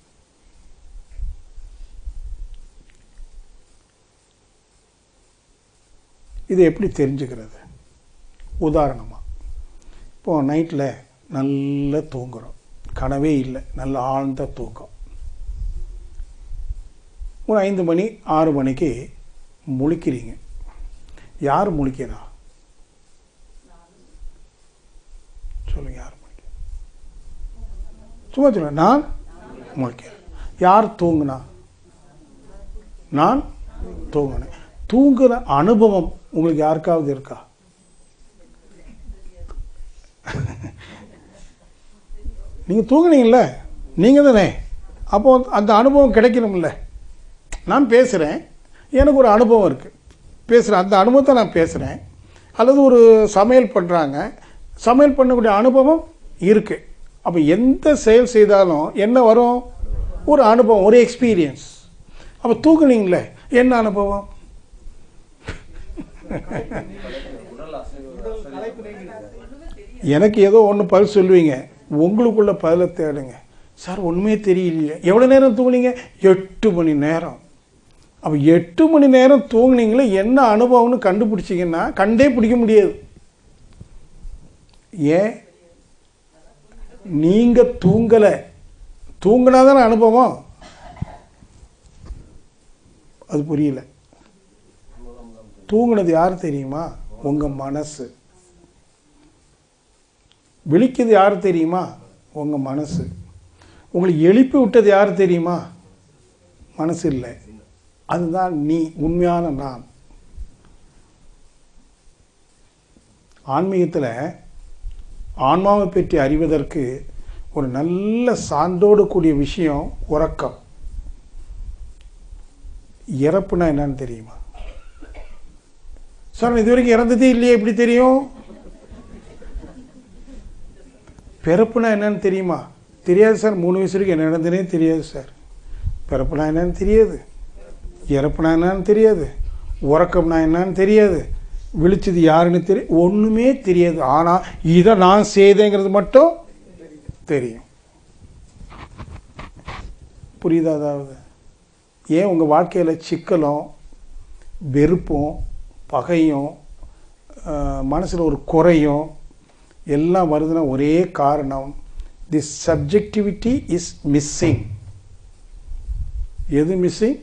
இது எப்படி தெரிஞ்சுக்கிறது? உதாரணமாக இப்போது நைட்டில் நல்லா தூங்குகிறோம், கனவே இல்லை, நல்ல ஆழ்ந்த தூக்கம். ஒரு 5 மணி 6 மணிக்கு முழிக்கிறீங்க. யார் முழிக்கிறா? சொல்லுங்க, யார் முழிக்க? சும்மா சொல்லுங்க. நான் முழிக்கிறேன். யார் தூங்குனா? நான் தூங்கினேன். தூங்குற அனுபவம் உங்களுக்கு யாருக்காவது இருக்கா? நீங்கள் தூங்குனீங்கல்ல, நீங்கள் தானே. அப்போ அந்த அனுபவம் கிடைக்கணும்ல. நான் பேசுகிறேன், எனக்கு ஒரு அனுபவம் இருக்குது, பேசுகிறேன், அந்த அனுபவத்தை நான் பேசுகிறேன். அல்லது ஒரு சமையல் பண்ணுறாங்க, சமையல் பண்ணக்கூடிய அனுபவம் இருக்குது. அப்போ எந்த செயல் செய்தாலும் என்ன வரும்? ஒரு அனுபவம், ஒரு எக்ஸ்பீரியன்ஸ். அப்போ தூங்குனீங்களே, என்ன அனுபவம்? எனக்கு ஏதோ ஒன்று பதில் சொல்லுவீங்க, உங்களுக்குள்ள பதிலை தேடுங்க. சார் ஒன்றுமே தெரியலையே. எவ்வளோ நேரம் தூங்குனீங்க? 8 மணி நேரம். அப்போ 8 மணி நேரம் தூங்குனீங்களே, என்ன அனுபவம்னு கண்டுபிடிச்சிங்கன்னா கண்டே பிடிக்க முடியாது. ஏன்? நீங்கள் தூங்கலை. தூங்கினாதானே அனுபவம். அது புரியல. தூங்குனது யார் தெரியுமா? உங்கள் மனசு. விழிக்கிறது யார் தெரியுமா? உங்கள் மனசு. உங்களை எழுப்பி விட்டது யார் தெரியுமா? மனசு இல்லை. அதுதான் நீ, உண்மையான நான். ஆன்மீகத்தில் ஆன்மாவை பற்றி அறிவதற்கு ஒரு நல்ல சான்றோடு கூடிய விஷயம் உறக்கம். இறப்புனா என்னன்னு தெரியுமா? சார் இது வரைக்கும் இறந்ததே இல்லையே, எப்படி தெரியும்? பிறப்புனா என்னன்னு தெரியுமா? தெரியாது சார். 3 வயசு வரைக்கும் என்ன நடந்ததுனே தெரியாது சார். பிறப்புனா என்னன்னு தெரியாது, இறப்புனா என்னன்னு தெரியாது, உறக்கம்னா என்னன்னு தெரியாது, விழிச்சது யாருன்னு தெரியும், ஒன்றுமே தெரியாது. ஆனால் இதை நான் செய்தேங்கிறது மட்டும் தெரியும். புரியுதா? அதாவது ஏன் உங்கள் வாழ்க்கையில் சிக்கலும் வெறுப்பும் பகையும் மனசில் ஒரு குறையும் எல்லாம் வருதுன்னா ஒரே காரணம், தி சப்ஜெக்டிவிட்டி இஸ் மிஸ்ஸிங். எது மிஸ்ஸிங்?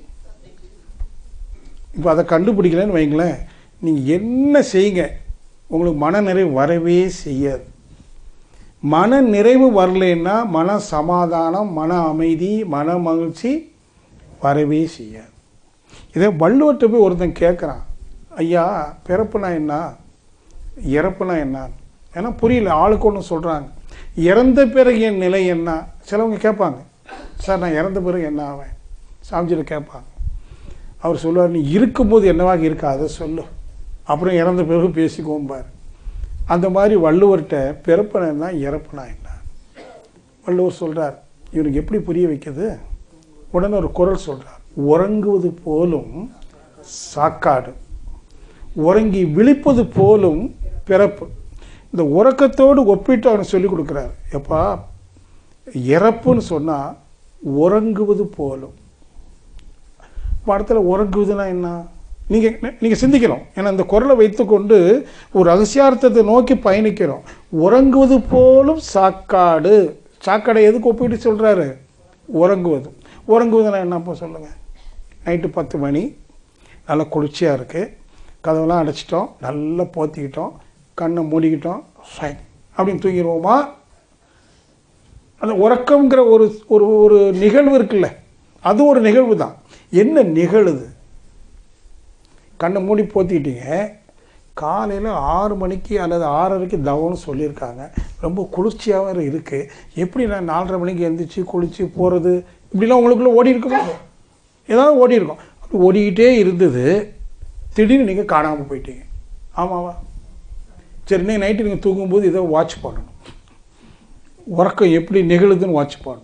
இப்போ அதை கண்டுபிடிக்கலன்னு வைங்களேன், நீங்கள் என்ன செய்யுங்க உங்களுக்கு மன நிறைவு வரவே செய்யாது. மன நிறைவு வரலைன்னா மன சமாதானம், மன அமைதி, மன மகிழ்ச்சி வரவே செய்யாது. இதை வள்ளுவர்கிட்ட போய் ஒருத்தன் கேட்குறான், ஐயா பிறப்புனா என்ன, இறப்புனா என்ன? ஏன்னா புரியல. ஆளுக்கு ஒன்று சொல்கிறாங்க. இறந்த பிறகு என் நிலை என்ன? சிலவங்க கேட்பாங்க, சார் நான் இறந்த பிறகு என்ன ஆவேன்? சாமிஜியில் கேட்பாங்க. அவர் சொல்லுவார், நீ இருக்கும்போது என்னவாக இருக்கா அதை சொல்லு, அப்புறம் இறந்த பிறகு பேசிக்கோம்பார். அந்த மாதிரி வள்ளுவர்கிட்ட பிறப்புனா என்ன, இறப்புனா என்ன? வள்ளுவர் சொல்கிறார், இவனுக்கு எப்படி புரிய வைக்கிறது? உடனே ஒரு குறள் சொல்கிறார், உறங்குவது போலும் சாக்காடு, உறங்கி விழிப்பது போலும் பிறப்பு. இந்த உறக்கத்தோடு ஒப்பிட்டு அவனுக்கு சொல்லிக் கொடுக்குறாரு. எப்பா இறப்புன்னு சொன்னால் உறங்குவது போலும். படத்தில் உறங்குவதுன்னா என்ன? நீங்கள் சிந்திக்கிறோம். ஏன்னா இந்த குரலை வைத்துக்கொண்டு ஒரு ரகசியார்த்தத்தை நோக்கி பயணிக்கிறோம். உறங்குவது போலும் சாக்காடு. சாக்காடை எதுக்கு ஒப்பிட்டு சொல்கிறாரு? உறங்குவது. உறங்குவதுன்னா என்னப்போ சொல்லுங்கள். நைட்டு 10 மணி, நல்லா குளிர்ச்சியாக இருக்குது, கதவெல்லாம் அடைச்சிட்டோம், நல்லா போத்திக்கிட்டோம், கண்ணை மூடிக்கிட்டோம், ஃபைன் அப்படின்னு தூங்கிடுவோமா? அந்த உறக்கங்கிற ஒரு ஒரு ஒரு நிகழ்வு இருக்குல்ல, அது ஒரு நிகழ்வு தான். என்ன நிகழுது? கண்ணை மூடி போத்திக்கிட்டீங்க, காலையில் 6 மணிக்கு அல்லது 6:30க்கு தவம்னு சொல்லியிருக்காங்க, ரொம்ப குளிர்ச்சியாகவும் இருக்குது. எப்படி நான் 4:30 மணிக்கு எழுந்திரிச்சு குளித்து போகிறது? இப்படிலாம் உங்களுக்குள்ளே ஓடி இருக்குமா? ஏதாவது ஓடி இருக்கும். அப்படி ஓடிக்கிட்டே இருந்தது, திடீர்னு நீங்கள் காணாமல் போயிட்டீங்க. ஆமாவா? சரி, இன்னைக்கு நைட்டு நீங்கள் தூங்கும்போது இதை வாட்ச் பண்ணணும். உறக்கம் எப்படி நிகழுதுன்னு வாட்ச் பண்ணணும்.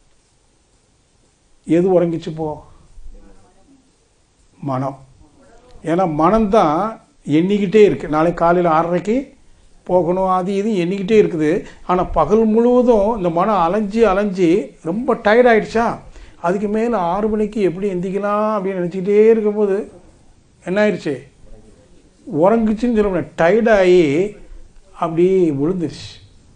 எது உறங்கிச்சு போ? மனம். ஏன்னா மனம்தான் எண்ணிக்கிட்டே இருக்குது. நாளைக்கு காலையில் 6:30க்கு போகணும், அது இது எண்ணிக்கிட்டே இருக்குது. ஆனால் பகல் முழுவதும் இந்த மனம் அலைஞ்சி ரொம்ப டயர்ட் ஆகிடுச்சா, அதுக்கு மேலே 6 மணிக்கு எப்படி எந்திக்கலாம் அப்படின்னு நினச்சிக்கிட்டே இருக்கும்போது என்ன ஆயிடுச்சு? உறங்குச்சின்னு சொல்ல முடியாது, டயர்டாகி அப்படி விழுந்துருச்சு.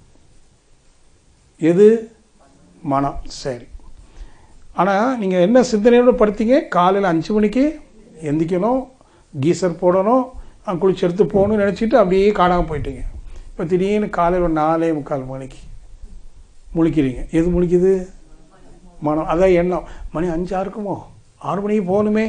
எது? மனம். சரி, ஆனால் நீங்கள் என்ன சிந்தனையோடு படுத்தீங்க? காலையில் 5 மணிக்கு எந்திக்கணும், கீசர் போடணும், குளிச்சு எடுத்து போகணும்னு நினச்சிட்டு அப்படியே காணாமல் போயிட்டீங்க. இப்போ திடீர்னு காலையில் 4:45 மணிக்கு முழிக்கிறீங்க. எது முழிக்குது? மனம். அதான் எண்ணம். மணி 5 இருக்குமோ, 6 மணிக்கு போகணுமே.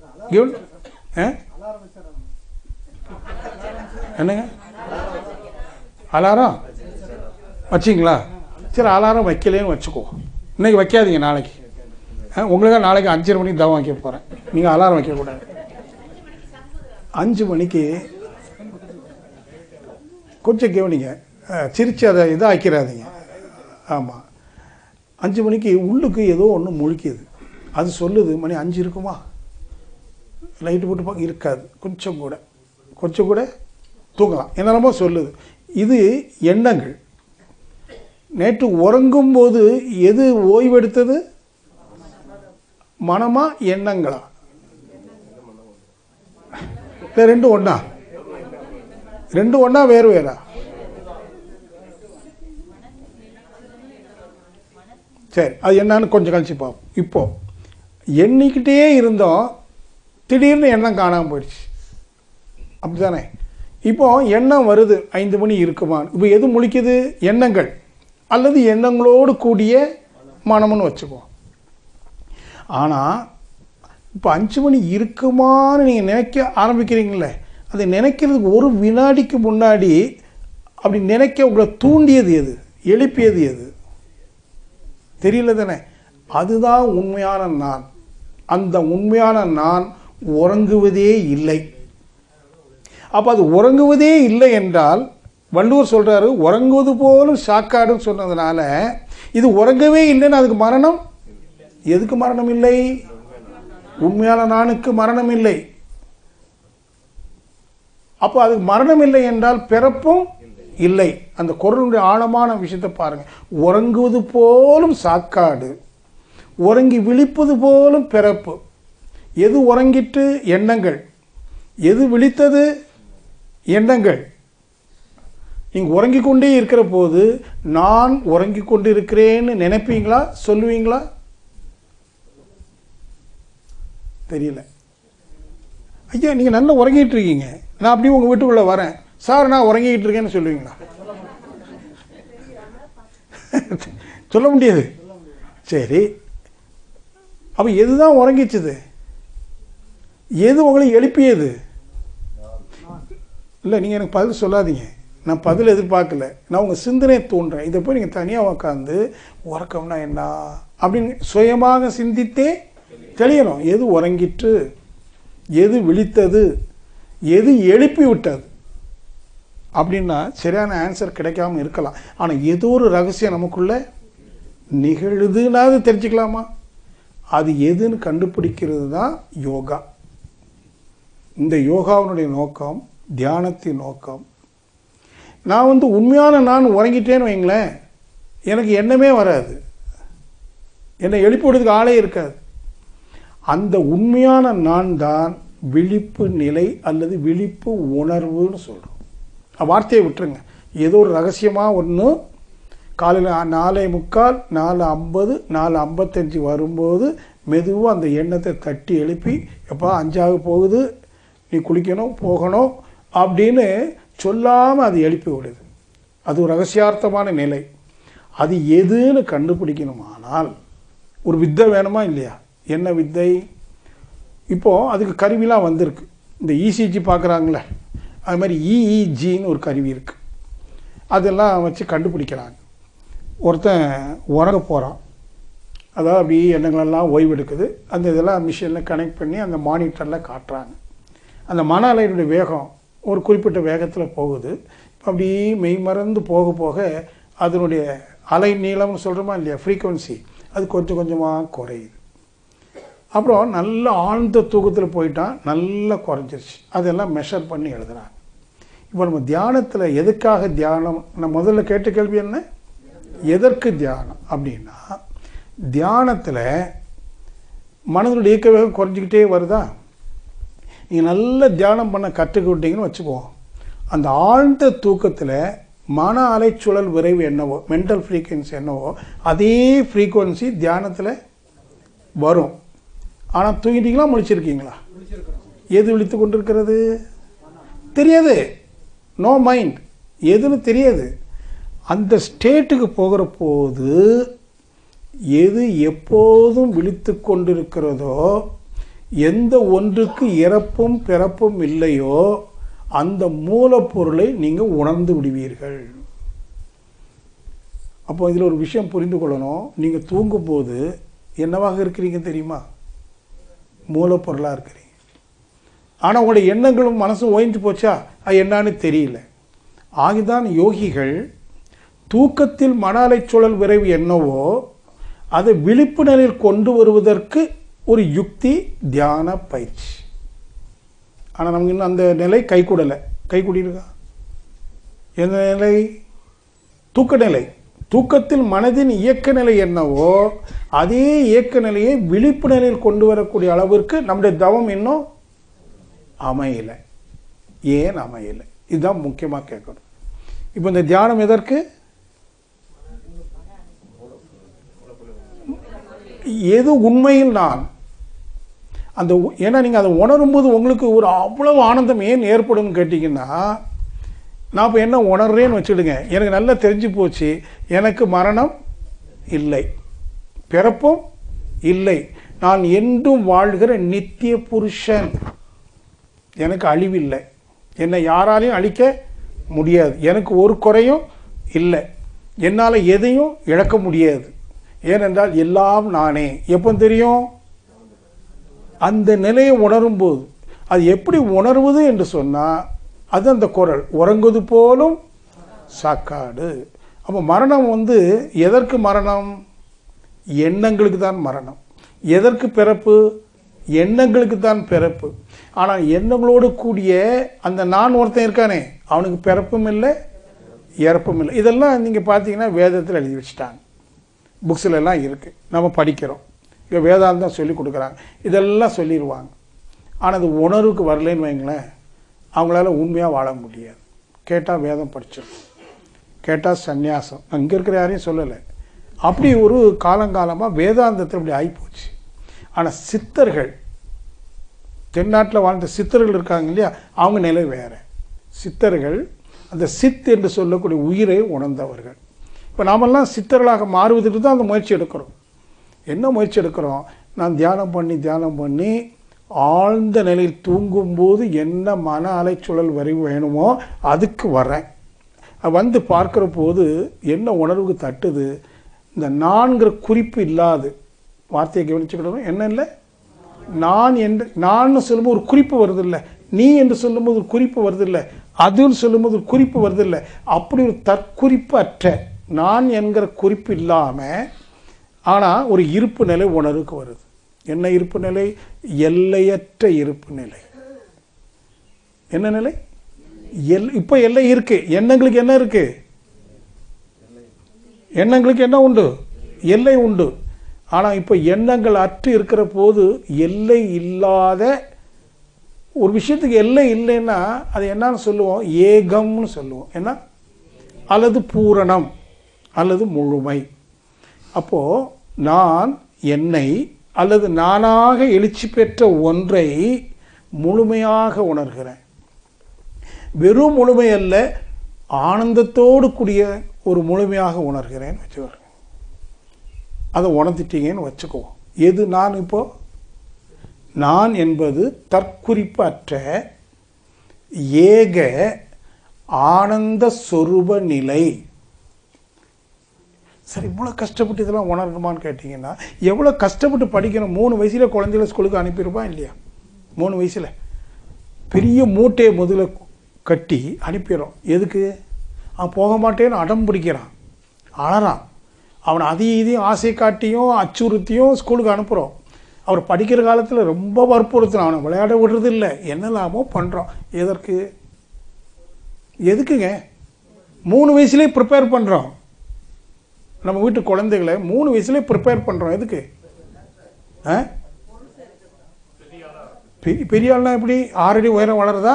என்னங்க அலாரம் வச்சிங்களா? சரி, அலாரம் வைக்கலேன்னு வச்சுக்கோ. இன்றைக்கி வைக்காதீங்க, நாளைக்கு. உங்களுக்காக நாளைக்கு 5:30 மணிக்கு தவம் வைக்க போகிறேன். நீங்கள் அலாரம் வைக்கக்கூடாது. 5 மணிக்கு கொஞ்சம் கவனிங்க, சிரித்து அதை இதாக்கிறாதீங்க. ஆமாம், 5 மணிக்கு உள்ளுக்கு ஏதோ ஒன்று முழிக்குது. அது சொல்லுது மணி 5 இருக்குமா? லைட்டு போட்டு பார்க்க இருக்காது. கொஞ்சம் கூட தூங்கலாம், என்னென்னமோ சொல்லுது. இது எண்ணங்கள். நேற்று உறங்கும்போது எது ஓய்வெடுத்தது? மனமா எண்ணங்களா? இல்லை ரெண்டும் ஒன்றா? ரெண்டும் ஒன்றா வேறு வேறா? சரி, அது என்னன்னு கொஞ்சம் கழிச்சு பார்ப்போம். இப்போ எண்ணிக்கிட்டே இருந்தோம், திடீர்னு எண்ணம் காணாமல் போயிடுச்சு. அப்படி தானே? இப்போ எண்ணம் வருது, 5 மணி இருக்குமான்னு. இப்போ எது முழிக்குது? எண்ணங்கள் அல்லது எண்ணங்களோடு கூடிய மனம்னு வச்சுக்குவோம். ஆனால் இப்போ 5 மணி இருக்குமான்னு நீங்கள் நினைக்க ஆரம்பிக்கிறீங்களே, அதை நினைக்கிறதுக்கு ஒரு வினாடிக்கு முன்னாடி அப்படி நினைக்க உங்களை தூண்டியது எது? எழுப்பியது எது? தெரியல தானே? அதுதான் உண்மையான நான். அந்த உண்மையான நான் உறங்குவதே இல்லை. அப்போ அது உறங்குவதே இல்லை என்றால், வள்ளுவர் சொல்கிறாரு உறங்குவது போலும் சாக்காடுன்னு சொன்னதுனால, இது உறங்கவே இல்லைன்னு அதுக்கு மரணம். எதுக்கு மரணம் இல்லை? உண்மையான நானுக்கு மரணம் இல்லை. அப்போ அதுக்கு மரணம் இல்லை என்றால் பிறப்பும் இல்லை. அந்த குறளுடைய ஆழமான விஷயத்தை பாருங்கள். உறங்குவது போலும் சாக்காடு, உறங்கி விழிப்பது போலும் பிறப்பு. எது உறங்கிட்டு? எண்ணங்கள். எது விழித்தது? எண்ணங்கள். நீங்கள் உறங்கி கொண்டே இருக்கிற போது நான் உறங்கி கொண்டு இருக்கிறேன்னு நினைப்பீங்களா? சொல்லுவீங்களா? தெரியல. ஐயா நீங்கள் நல்லா உறங்கிட்டு இருக்கீங்க, நான் அப்படியே உங்கள் வீட்டுக்குள்ளே வரேன், சார் நான் உறங்கிட்டு இருக்கேன்னு சொல்லுவீங்களா? சொல்ல முடியாது. சரி, அப்போ எதுதான் உறங்கிச்சது? எது உங்களை எழுப்பியது? இல்லை, நீங்கள் எனக்கு பதில் சொல்லாதீங்க, நான் பதில் எதிர்பார்க்கல. நான் உங்கள் சிந்தனையை தூண்டுறேன். இதை போய் நீங்கள் தனியாக உட்காந்து உறக்கம்னா என்ன அப்படின்னு சுயமாக சிந்தித்தே தெளியணும். எது உறங்கிட்டு, எது விழித்தது, எது எழுப்பி விட்டது அப்படின்னா சரியான ஆன்சர் கிடைக்காம இருக்கலாம். ஆனால் ஏதோ ஒரு ரகசியம் நமக்குள்ளே நிகழுதுன்னாவது தெரிஞ்சுக்கலாமா? அது எதுன்னு கண்டுபிடிக்கிறது தான் யோகா. இந்த யோகாவினுடைய நோக்கம், தியானத்தின் நோக்கம். நான் உண்மையான நான் உறங்கிட்டேன்னு வைங்களேன், எனக்கு எண்ணமே வராது, என்னை எழுப்பி விடுறதுக்கு ஆளே இருக்காது. அந்த உண்மையான நான் தான் விழிப்பு நிலை அல்லது விழிப்பு உணர்வுன்னு சொல்கிறோம். வார்த்தையை விட்டுருங்க. ஏதோ ஒரு ரகசியமாக ஒன்று காலையில் 4:45, 4:50, 4:55 வரும்போது மெதுவாக அந்த எண்ணத்தை தட்டி எழுப்பி, எப்பா 5 போகுது, நீ குளிக்கணும் போகணும் அப்படின்னு சொல்லாமல் அது எழுப்பி விடுது. அது ஒரு ரகசியார்த்தமான நிலை. அது எதுன்னு கண்டுபிடிக்கணுமானால் ஒரு வித்தை வேணுமா இல்லையா? என்ன வித்தை? இப்போது அதுக்கு கருவிலாம் வந்திருக்கு. இந்த இசிஜி பார்க்குறாங்களே, அது மாதிரி இஇஜின்னு ஒரு கருவி இருக்குது. அதெல்லாம் வச்சு கண்டுபிடிக்கிறாங்க. ஒருத்தன் உறங்க போகிறான், அதாவது அப்படி எண்ணங்களெல்லாம் ஓய்வெடுக்குது. அந்த இதெல்லாம் மிஷினில் கனெக்ட் பண்ணி அந்த மானிட்டரில் காட்டுறாங்க. அந்த மன அலையினுடைய வேகம் ஒரு குறிப்பிட்ட வேகத்தில் போகுது. அப்படி மெய் மறந்து போக போக அதனுடைய அலை நீளம்னு சொல்கிறோமா இல்லையா, ஃப்ரீக்குவன்சி, அது கொஞ்சம் கொஞ்சமாக குறையுது. அப்புறம் நல்ல ஆழ்ந்த தூக்கத்தில் போயிட்டான், நல்லா குறைஞ்சிருச்சு. அதெல்லாம் மெஷர் பண்ணி எழுதுறாங்க. இப்போ நம்ம தியானத்தில் எதுக்காக தியானம்? நான் முதல்ல கேட்ட கேள்வி என்ன? எதற்கு தியானம் அப்படின்னா, தியானத்தில் மனதனுடைய இயக்க வேகம் குறைஞ்சிக்கிட்டே வருதா? நீங்கள் நல்ல தியானம் பண்ண கற்றுக்கிட்டீங்கன்னு வச்சுக்குவோம், அந்த ஆழ்ந்த தூக்கத்தில் மன அலைச்சுழல் விரைவு என்னவோ, மென்டல் ஃப்ரீக்குவன்சி என்னவோ, அதே ஃப்ரீக்குவன்சி தியானத்தில் வரும். ஆனால் தூங்கிட்டீங்களா, முழிச்சிருக்கீங்களா? எது விழித்து கொண்டு இருக்கிறது? தெரியாது. நோ மைண்ட், எதுன்னு தெரியாது. அந்த ஸ்டேட்டுக்கு போகிற போது எது எப்போதும் விழித்து கொண்டிருக்கிறதோ, எந்த ஒன்றுக்கு இறப்பும் பிறப்பும் இல்லையோ, அந்த மூலப்பொருளை நீங்கள் உணர்ந்து விடுவீர்கள். அப்போ இதில் ஒரு விஷயம் புரிந்து கொள்ளணும். நீங்கள் தூங்கும்போது என்னவாக இருக்கிறீங்க தெரியுமா? மூலப்பொருளாக இருக்கிறீங்க. ஆனால் உங்களுடைய எண்ணங்களும் மனசும் ஓய்ந்து போச்சா, அது என்னான்னு தெரியல. ஆகிதான் யோகிகள் தூக்கத்தில் மன அலைச்சூழல் விரைவு என்னவோ அதை விழிப்பு நிலையில் கொண்டு வருவதற்கு ஒரு யுக்தி தியான பயிற்சி. ஆனால் நமக்கு இன்னும் அந்த நிலை கைகூடலை. கைகூடியிருக்கா? எந்த நிலை? தூக்க நிலை. தூக்கத்தில் மனதின் இயக்க நிலை என்னவோ அதே இயக்க நிலையை விழிப்பு நிலையில் கொண்டு வரக்கூடிய அளவிற்கு நம்முடைய தவம் இன்னும் அமையலை. ஏன் அமையலை? இதுதான் முக்கியமாக கேட்கணும். இப்போ இந்த தியானம் எதற்கு? எது உண்மையில் நான் அந்த ஏன்னா நீங்கள் அதை உணரும்போது உங்களுக்கு ஒரு அவ்வளவு ஆனந்தம் ஏன் ஏற்படும் கேட்டிங்கன்னா, நான் இப்போ என்ன உணர்றேன்னு வச்சுடுங்க, எனக்கு நல்லா தெரிஞ்சு போச்சு, எனக்கு மரணம் இல்லை, பிறப்பும் இல்லை, நான் என்றும் வாழ்கிற நித்திய புருஷன், எனக்கு அழிவில்லை, என்னை யாராலையும் அழிக்க முடியாது, எனக்கு ஒரு குறையும் இல்லை, என்னால் எதையும் இழக்க முடியாது, ஏனென்றால் எல்லாம் நானே. எப்போ தெரியும்? அந்த நிலையை உணரும்போது. அது எப்படி உணர்வது என்று சொன்னால், அது அந்த குரல், உறங்குவது போலும் சாக்காடு. அப்போ மரணம் எதற்கு மரணம்? எண்ணங்களுக்கு தான் மரணம். எதற்கு பிறப்பு? எண்ணங்களுக்கு தான் பிறப்பு. ஆனால் எண்ணங்களோடு கூடிய அந்த நான் ஒருத்தன் இருக்கானே, அவனுக்கு பிறப்பும் இல்லை இறப்பும் இல்லை. இதெல்லாம் நீங்கள் பார்த்தீங்கன்னா வேதத்தில் எழுதி வச்சுட்டாங்க, புக்ஸில் எல்லாம் இருக்குது, நம்ம படிக்கிறோம். இங்கே வேதாந்தம் சொல்லி கொடுக்குறாங்க, இதெல்லாம் சொல்லிடுவாங்க. ஆனால் அது உணர்வுக்கு வரலன்னு வைங்களேன், அவங்களால உண்மையாக வாழ முடியாது. கேட்டால் வேதம் படிச்சிடும், கேட்டால் சந்நியாசம். அங்கே இருக்கிற யாரையும் சொல்லலை. அப்படி ஒரு காலங்காலமாக வேதாந்தத்தில் அப்படி ஆகிப்போச்சு. ஆனால் சித்தர்கள், தென்னாட்டில் வாழ்ந்த சித்தர்கள் இருக்காங்க இல்லையா, அவங்க நிலை வேறு. சித்தர்கள் அந்த சித் என்று சொல்லக்கூடிய உயிரை உணர்ந்தவர்கள். இப்போ நாமெல்லாம் சித்தர்களாக மாறுவதற்கு தான் அந்த முயற்சி எடுக்கிறோம். என்ன முயற்சி எடுக்கிறோம்? நான் தியானம் பண்ணி ஆழ்ந்த நிலையில் தூங்கும்போது என்ன மன அலைச்சூழல் வரை வேணுமோ அதுக்கு வரேன். பார்க்குற போது என்ன உணர்வுக்கு தட்டுது? இந்த நான்கிற குறிப்பு இல்லாது வார்த்தையை கவனிச்சுக்கிடணும். என்ன இல்லை, நான் என்று நான் சொல்லும்போது ஒரு குறிப்பு வருது இல்லை, நீ என்று சொல்லும்போது ஒரு குறிப்பு வருது இல்லை, அதுன்னு சொல்லும்போது ஒரு குறிப்பு வருது இல்லை. அப்படி ஒரு தற்குறிப்பு அற்ற நான் என்கிற குறிப்பு இல்லாமல் ஆனால் ஒரு இருப்பு நிலை உணர்வுக்கு வருது. என்ன இருப்பு நிலை? எல்லையற்ற இருப்பு நிலை. என்ன நிலை? இப்போ எல்லை இருக்கு. எண்ணங்களுக்கு என்ன இருக்கு? எண்ணங்களுக்கு என்ன உண்டு? எல்லை உண்டு. ஆனால் இப்போ எண்ணங்கள் அற்று இருக்கிற போது எல்லை இல்லாத ஒரு விஷயத்துக்கு எல்லை இல்லைன்னா அது என்னன்னு சொல்லுவோம்? ஏகம்னு சொல்லுவோம். என்ன? அல்லது பூரணம் அல்லது முழுமை. அப்போது நான் என்னை அல்லது நானாக எழுச்சி பெற்ற ஒன்றை முழுமையாக உணர்கிறேன். வெறும் முழுமை அல்ல, ஆனந்தத்தோடு கூடிய ஒரு முழுமையாக உணர்கிறேன்னு வச்சுக்கோங்க. அதை உணர்ந்துட்டீங்கன்னு வச்சுக்குவோம். எது நான்? இப்போ நான் என்பது தற்குறிப்பு அற்ற ஏக ஆனந்த சொரூப நிலை. சரி, இவ்வளோ கஷ்டப்பட்டு இதெல்லாம் உணரணுமான்னு கேட்டிங்கன்னா, எவ்வளோ கஷ்டப்பட்டு படிக்கணும். 3 வயசில் குழந்தைகளை ஸ்கூலுக்கு அனுப்பியிருப்பான் இல்லையா? 3 வயசில் பெரிய மூட்டையை முதல்ல கட்டி அனுப்பிடுறோம். எதுக்கு? அவன் போக மாட்டேன்னு அடம் பிடிக்கிறான், அழறான். அவனை அதையும் இதையும் ஆசை காட்டியும் அச்சுறுத்தியும் ஸ்கூலுக்கு அனுப்புகிறோம். அவர் படிக்கிற காலத்தில் ரொம்ப வற்புறுத்துறான், அவனை விளையாட விடுறது இல்லை, என்னெல்லாமோ பண்ணுறோம். எதுக்குங்க? 3 வயசுலேயே ப்ரிப்பேர் பண்ணுறோம். நம்ம வீட்டு குழந்தைகளை 3 வயசுலேயே ப்ரிப்பேர் பண்ணுறோம். எதுக்கு? பெரிய ஆள்னா எப்படி? 6 அடி உயரம் வளருதா?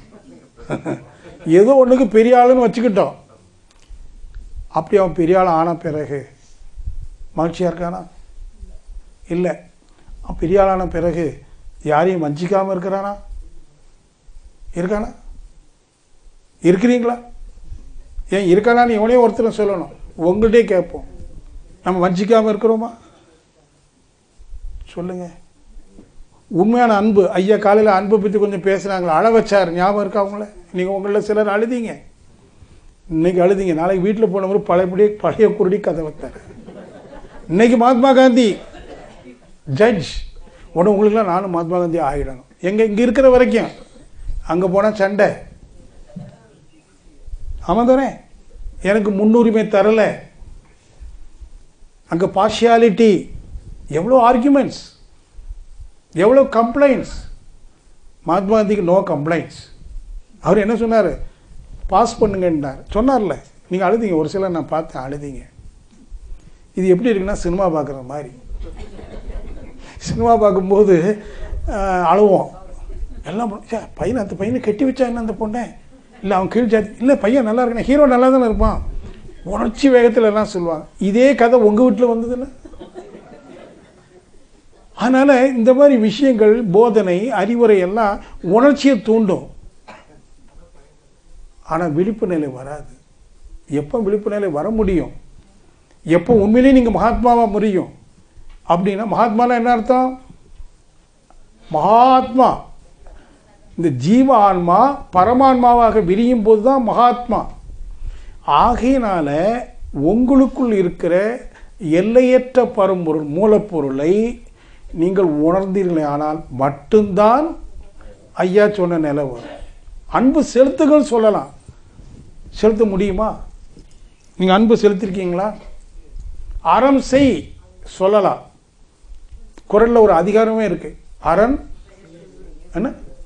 ஏதோ ஒன்றுக்கு பெரிய ஆளுன்னு வச்சுக்கிட்டோம். அப்படி அவன் பெரிய ஆள் ஆன பிறகு மகிழ்ச்சியாக இருக்கானா? இல்லை. அவன் பெரிய ஆளான பிறகு யாரையும் வஞ்சிக்காமல் இருக்கிறானா? இருக்கானா? இருக்கிறீங்களா? ஏன் இருக்கானான்னு இவனே ஒருத்தர் சொல்லணும். உங்கள்கிட்டே கேட்போம், நம்ம வஞ்சிக்காமல் இருக்கிறோமா? சொல்லுங்க. உண்மையான அன்பு. ஐயா காலையில் அன்பை பற்றி கொஞ்சம் பேசுகிறாங்களா, அழ வச்சார், ஞாபகம் இருக்கா அவங்கள? நீங்கள் உங்களில் சிலர் அழுதிங்க, இன்னைக்கு அழுதிங்க, நாளைக்கு வீட்டில் போனவங்க பழைய குருடி கதை வைத்தார். இன்னைக்கு மகாத்மா காந்தி ஜட்ஜ், உடனே உங்களுக்குலாம் நானும் மகாத்மா காந்தி ஆகிடணும். இங்கே இருக்கிற வரைக்கும் அங்கே போனால் சண்டை. ஆமாம் தானே? எனக்கு முன்னுரிமை தரலை, அங்கே பார்ஷியாலிட்டி, எவ்வளோ ஆர்குமெண்ட்ஸ், எவ்வளோ கம்ப்ளைண்ட்ஸ். மகாத்மா காந்திக்கு நோ கம்ப்ளைண்ட்ஸ். அவர் என்ன சொன்னார்? பாஸ் பண்ணுங்கன்னார். சொன்னார்ல, நீங்கள் அழுதிங்க, ஒரு சிலர் நான் பார்த்தேன் அழுதிங்க. இது எப்படி இருக்குன்னா சினிமா பார்க்குற மாதிரி. சினிமா பார்க்கும்போது அழுவோம் எல்லாம். பையனை அந்த பையனை கட்டி வச்சா என்ன அந்த பொண்ணை, இல்லை அவன் கீழ் ஜாதி, இல்லை பையன் நல்லா இருக்கணும், ஹீரோ நல்லா தானே இருப்பான், உணர்ச்சி வேகத்தில் எல்லாம் சொல்லுவாங்க. இதே கதை உங்கள் வீட்டில் வந்ததில்லை? அதனால் இந்த மாதிரி விஷயங்கள், போதனை, அறிவுரை எல்லாம் உணர்ச்சியை தூண்டும். ஆனால் விழிப்பு நிலை வராது. எப்போ விழிப்பு நிலை வர முடியும்? எப்போ உண்மையிலேயே நீங்கள் மகாத்மாவாக முடியும் அப்படின்னா, மகாத்மானா என்ன அர்த்தம்? மகாத்மா இந்த ஜீவ ஆன்மா பரமான்மாவாக விரியும் போது தான் மகாத்மா. ஆகையினால உங்களுக்குள் இருக்கிற எல்லையற்ற பரம்பொருள் மூலப்பொருளை நீங்கள் உணர்ந்தீர்களே ஆனால் மட்டும்தான் ஐயா சொன்ன நிலை வரும். அன்பு செலுத்துகள் சொல்லலாம், செலுத்த முடியுமா? நீங்கள் அன்பு செலுத்திருக்கீங்களா? அறம் செய் சொல்லலாம். குரலில் ஒரு அதிகாரமே இருக்கு, அரண் என்ன,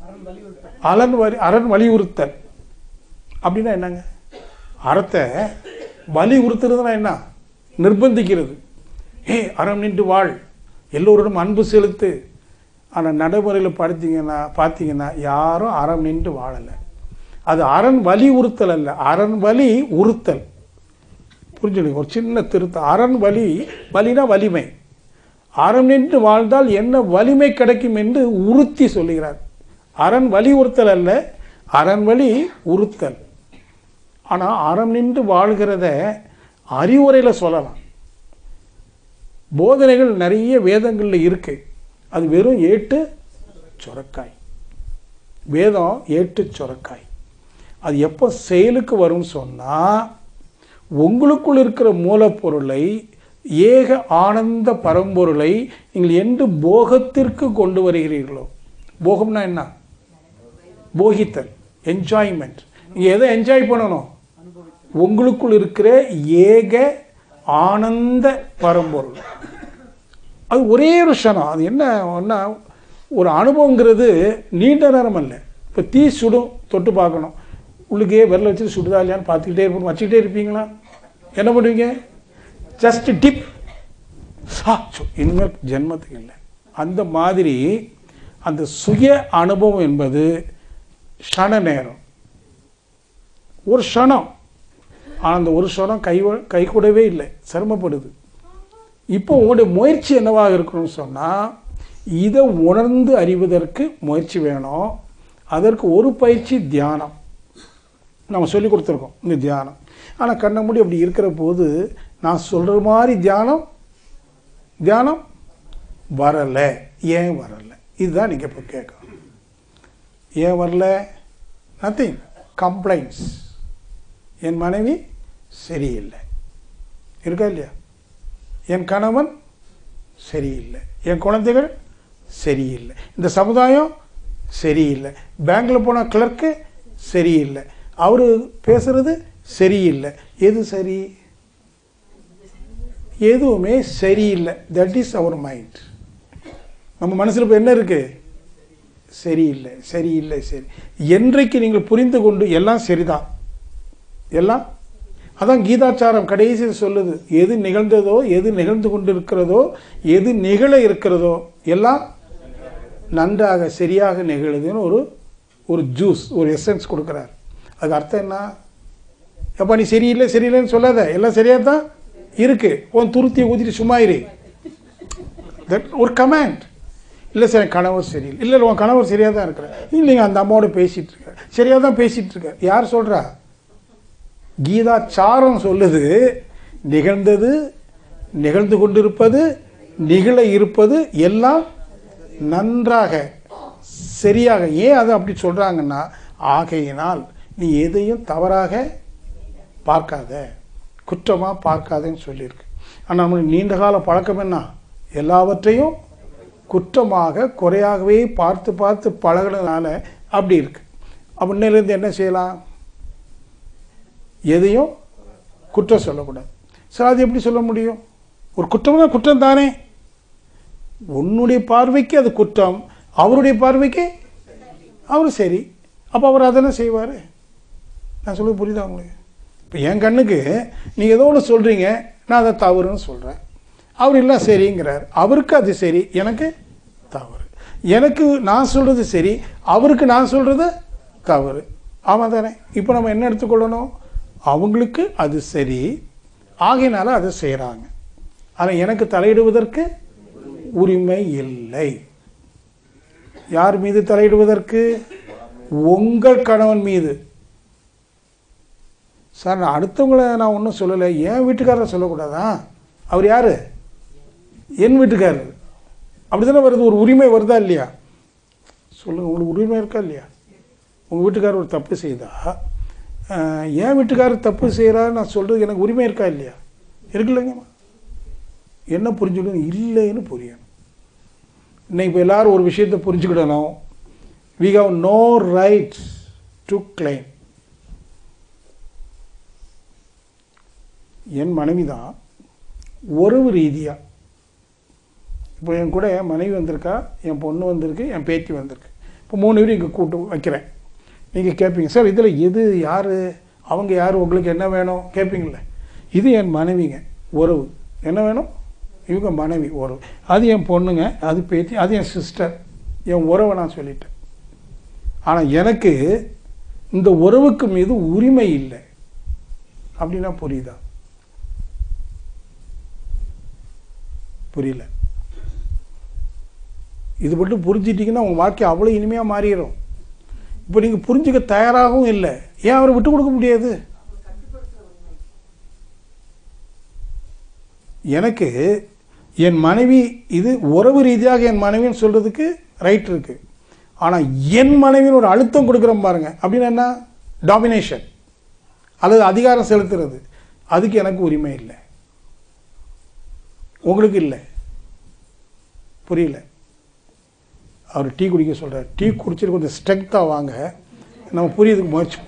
அரண் வலியுறுத்தல். அப்படின்னா என்னங்க? அறத்தை வலியுறுத்துறதுனா என்ன? நிர்பந்திக்கிறது. அறம் நின்று வாழ், எல்லோருடன் அன்பு செலுத்து. ஆனால் நடைமுறையில் பார்த்தீங்கன்னா யாரும் அறம் நின்று வாழலை. அது அரண் வலியுறுத்தல் அல்ல, அரண் வலி உறுத்தல். புரிஞ்சுடுங்க, ஒரு சின்ன திருத்தம். அரண் வலினா வலிமை. அறம் நின்று வாழ்ந்தால் என்ன வலிமை கிடைக்கும் என்று உறுத்தி சொல்லுகிறார். அரண் வலியுறுத்தல் அல்ல, அரண் வலி உறுத்தல். ஆனால் அறம் நின்று வாழ்கிறத அறிவுரையில் சொல்லலாம். போதனைகள் நிறைய வேதங்களில் இருக்கு. அது வெறும் ஏட்டு சுரக்காய். வேதம் ஏட்டு சுரக்காய். அது எப்போ செயலுக்கு வரும்னு சொன்னால், உங்களுக்குள் இருக்கிற மூலப்பொருளை, ஏக ஆனந்த பரம்பொருளை நீங்கள் என்று போகத்திற்கு கொண்டு வருகிறீர்களோ. போகம்னா என்ன? போகித்தல், என்ஜாய்மெண்ட். நீங்கள் எதை என்ஜாய் பண்ணணும்? உங்களுக்குள் இருக்கிற ஏக ஆனந்த பரம்பொருள். அது ஒரே ஒரு க்ஷணம். அது என்ன ஒரு அனுபவங்கிறது நீண்ட நேரம் அல்ல. இப்போ தீ சுடும், தொட்டு பார்க்கணும். உள்ளுக்கே விரல வச்சு சுடுதா இல்லையான்னு பார்த்துக்கிட்டே இருப்போம். வச்சுக்கிட்டே இருப்பீங்களா? என்ன பண்ணுவீங்க? ஜஸ்ட் டிப், இனிமேல் ஜென்மத்துக்கு இல்லை. அந்த மாதிரி அந்த சுய அனுபவம் என்பது க்ஷண நேரம், ஒரு க்ஷணம். ஆனால் அந்த ஒரு க்ஷணம் கை கூடவே இல்லை, சிரமப்படுது. இப்போ உங்களுடைய முயற்சி என்னவாக இருக்கணும்னு சொன்னால், இதை உணர்ந்து அறிவதற்கு முயற்சி வேணும். அதற்கு ஒரு பயிற்சி தியானம். நம்ம சொல்லி கொடுத்துருக்கோம் இந்த தியானம். ஆனால் கண்ண மூடி அப்படி இருக்கிற போது நான் சொல்கிற மாதிரி தியானம் வரலை. ஏன் வரலை? இதுதான் நீங்கள் இப்போ கேட்கணும். ஏன் வரல? Nothing, complaints. என் மனைவி சரியில்லை இருக்கா இல்லையா? என் கணவன் சரியில்லை, என் குழந்தைகள் சரியில்லை, இந்த சமுதாயம் சரியில்லை, பேங்க்கில் போன கிளர்க்கு சரியில்லை, அவர் பேசுறது சரியில்லை. எது சரி? எதுவுமே சரியில்லை. தட் இஸ் அவர் மைண்ட். நம்ம மனசில் இப்போ என்ன இருக்கு? சரியில்லை, சரியில்லை, சரி. என்றைக்கு நீங்கள் புரிந்து கொண்டு எல்லாம் சரிதான், எல்லாம் அதான் கீதாச்சாரம் கடைசி சொல்லுது. எது நிகழ்ந்ததோ, எது நிகழ்ந்து கொண்டு இருக்கிறதோ, எது நிகழ இருக்கிறதோ எல்லாம் நன்றாக சரியாக நிகழுதுன்னு ஒரு ஜூஸ், ஒரு எசன்ஸ் கொடுக்குறார். அதுக்கு அர்த்தம் என்ன? எப்போ நீ சரியில்லை சரியில்லைன்னு சொல்லாத, எல்லாம் சரியாக தான் இருக்கு, உன் துருத்தியை ஊற்றிட்டு சும்மா இரு. தட் ஒரு கமாண்ட். இல்லை சார் என் கணவர் சரியில்லை. இல்லை உன் கணவர் சரியாக தான் இருக்கிற. இல்லைங்க அந்த அம்மாவோட பேசிகிட்டு இருக்க, சரியாக தான் பேசிகிட்டு இருக்க. யார் சொல்கிறா? கீதாச்சாரம் சொல்லுது. நிகழ்ந்தது, நிகழ்ந்து கொண்டிருப்பது, நிகழ இருப்பது எல்லாம் நன்றாக சரியாக. ஏன் அதை அப்படி சொல்கிறாங்கன்னா, ஆகையினால் நீ எதையும் தவறாக பார்க்காத, குற்றமாக பார்க்காதேன்னு சொல்லியிருக்கு. ஆனால் நம்மளுக்கு நீண்ட கால பழக்கம் என்ன? எல்லாவற்றையும் குற்றமாக குறையாகவே பார்த்து பார்த்து பழகினதுனால அப்படி இருக்கு. அப்படின்னிலேருந்து என்ன செய்யலாம்? எதையும் குற்றம் சொல்லக்கூடாது. சார் அது எப்படி சொல்ல முடியும்? ஒரு குற்றம்னா குற்றம் தானே. உன்னுடைய பார்வைக்கு அது குற்றம், அவருடைய பார்வைக்கு அவர் சரி. அப்போ அவர் அதெல்லாம் செய்வார். நான் சொல்ல புரியுதா உங்களுக்கு? இப்போ என் கண்ணுக்கு நீங்கள் ஏதோ ஒன்று சொல்கிறீங்க, நான் அதை தவறுன்னு சொல்கிறேன். அவர் இல்லை சரிங்கிறார். அவருக்கு அது சரி, எனக்கு தவறு. எனக்கு நான் சொல்கிறது சரி, அவருக்கு நான் சொல்கிறது தவறு. ஆமாம் தானே? இப்போ நம்ம என்ன எடுத்துக்கொள்ளணும்? அவங்களுக்கு அது சரி, ஆகையினால அதை செய்கிறாங்க. ஆனால் எனக்கு தலையிடுவதற்கு உரிமை இல்லை. யார் மீது தலையிடுவதற்கு? உங்கள் கணவன் மீது. சார், நான் அடுத்தவங்களை நான் ஒன்றும் சொல்லலை, என் வீட்டுக்காரரை சொல்லக்கூடாதா? அவர் யார்? என் வீட்டுக்காரர். அப்படி தானே வருது, ஒரு உரிமை வருதா இல்லையா? சொல்லுங்கள், உங்களுக்கு உரிமை இருக்கா இல்லையா? உங்கள் வீட்டுக்காரர் ஒரு தப்பு செய்தா, என் வீட்டுக்காரர் தப்பு செய்கிறாரு நான் சொல்கிறது எனக்கு உரிமை இருக்கா இல்லையா? இருக்கு இல்லைங்கம்மா? என்ன புரிஞ்சுக்கணும்? இல்லைன்னு புரியணும். இன்னைக்கு இப்போ எல்லோரும் ஒரு விஷயத்தை புரிஞ்சுக்கிடணும். we have no right to claim. என் மனைவி தான் உறவு ரீதியாக, இப்போ என் கூட என் மனைவி வந்திருக்கா, என் பொண்ணு வந்திருக்கு, என் பேத்தி வந்திருக்கு. இப்போ 3 பேரும் இங்கே கூட்டு வைக்கிறேன். நீங்கள் கேட்பீங்க, சார் இதில் எது யார், அவங்க யார், உங்களுக்கு என்ன வேணும் கேட்பீங்களே. இது என் மனைவிங்க, உறவு. என்ன வேணும்? இவங்க மனைவி, உறவு. அது என் பொண்ணுங்க, அது பேத்தி, அது என் சிஸ்டர். என் உறவை நான் சொல்லிட்டேன். ஆனால் எனக்கு இந்த உறவுக்கு மீது உரிமை இல்லை அப்படின்னா புரியுதா? புரியல. இது மட்டும் புரிஞ்சிட்டிங்கன்னா உங்கள் வாழ்க்கை அவ்வளோ இனிமையாக மாறிடும். இப்போ நீங்கள் புரிஞ்சுக்க தயாராகவும் இல்லை. ஏன் அவரை விட்டு கொடுக்க முடியாது? எனக்கு என் மனைவி, இது உறவு ரீதியாக என் மனைவின்னு சொல்கிறதுக்கு ரைட் இருக்குது. ஆனால் என் மனைவின்னு ஒரு அழுத்தம் கொடுக்குறோம் பாருங்க, அப்படின்னு என்ன? டாமினேஷன் அல்லது அதிகாரம் செலுத்துறது. அதுக்கு எனக்கு உரிமை இல்லை, உங்களுக்கு இல்லை. புரியல. அவர் டீ குடிக்க சொல்கிறார். டீ குடிச்சிட்டு கொஞ்சம் ஸ்ட்ரென்த்தாக வாங்க, நம்ம புரியறதுக்கு முயற்சி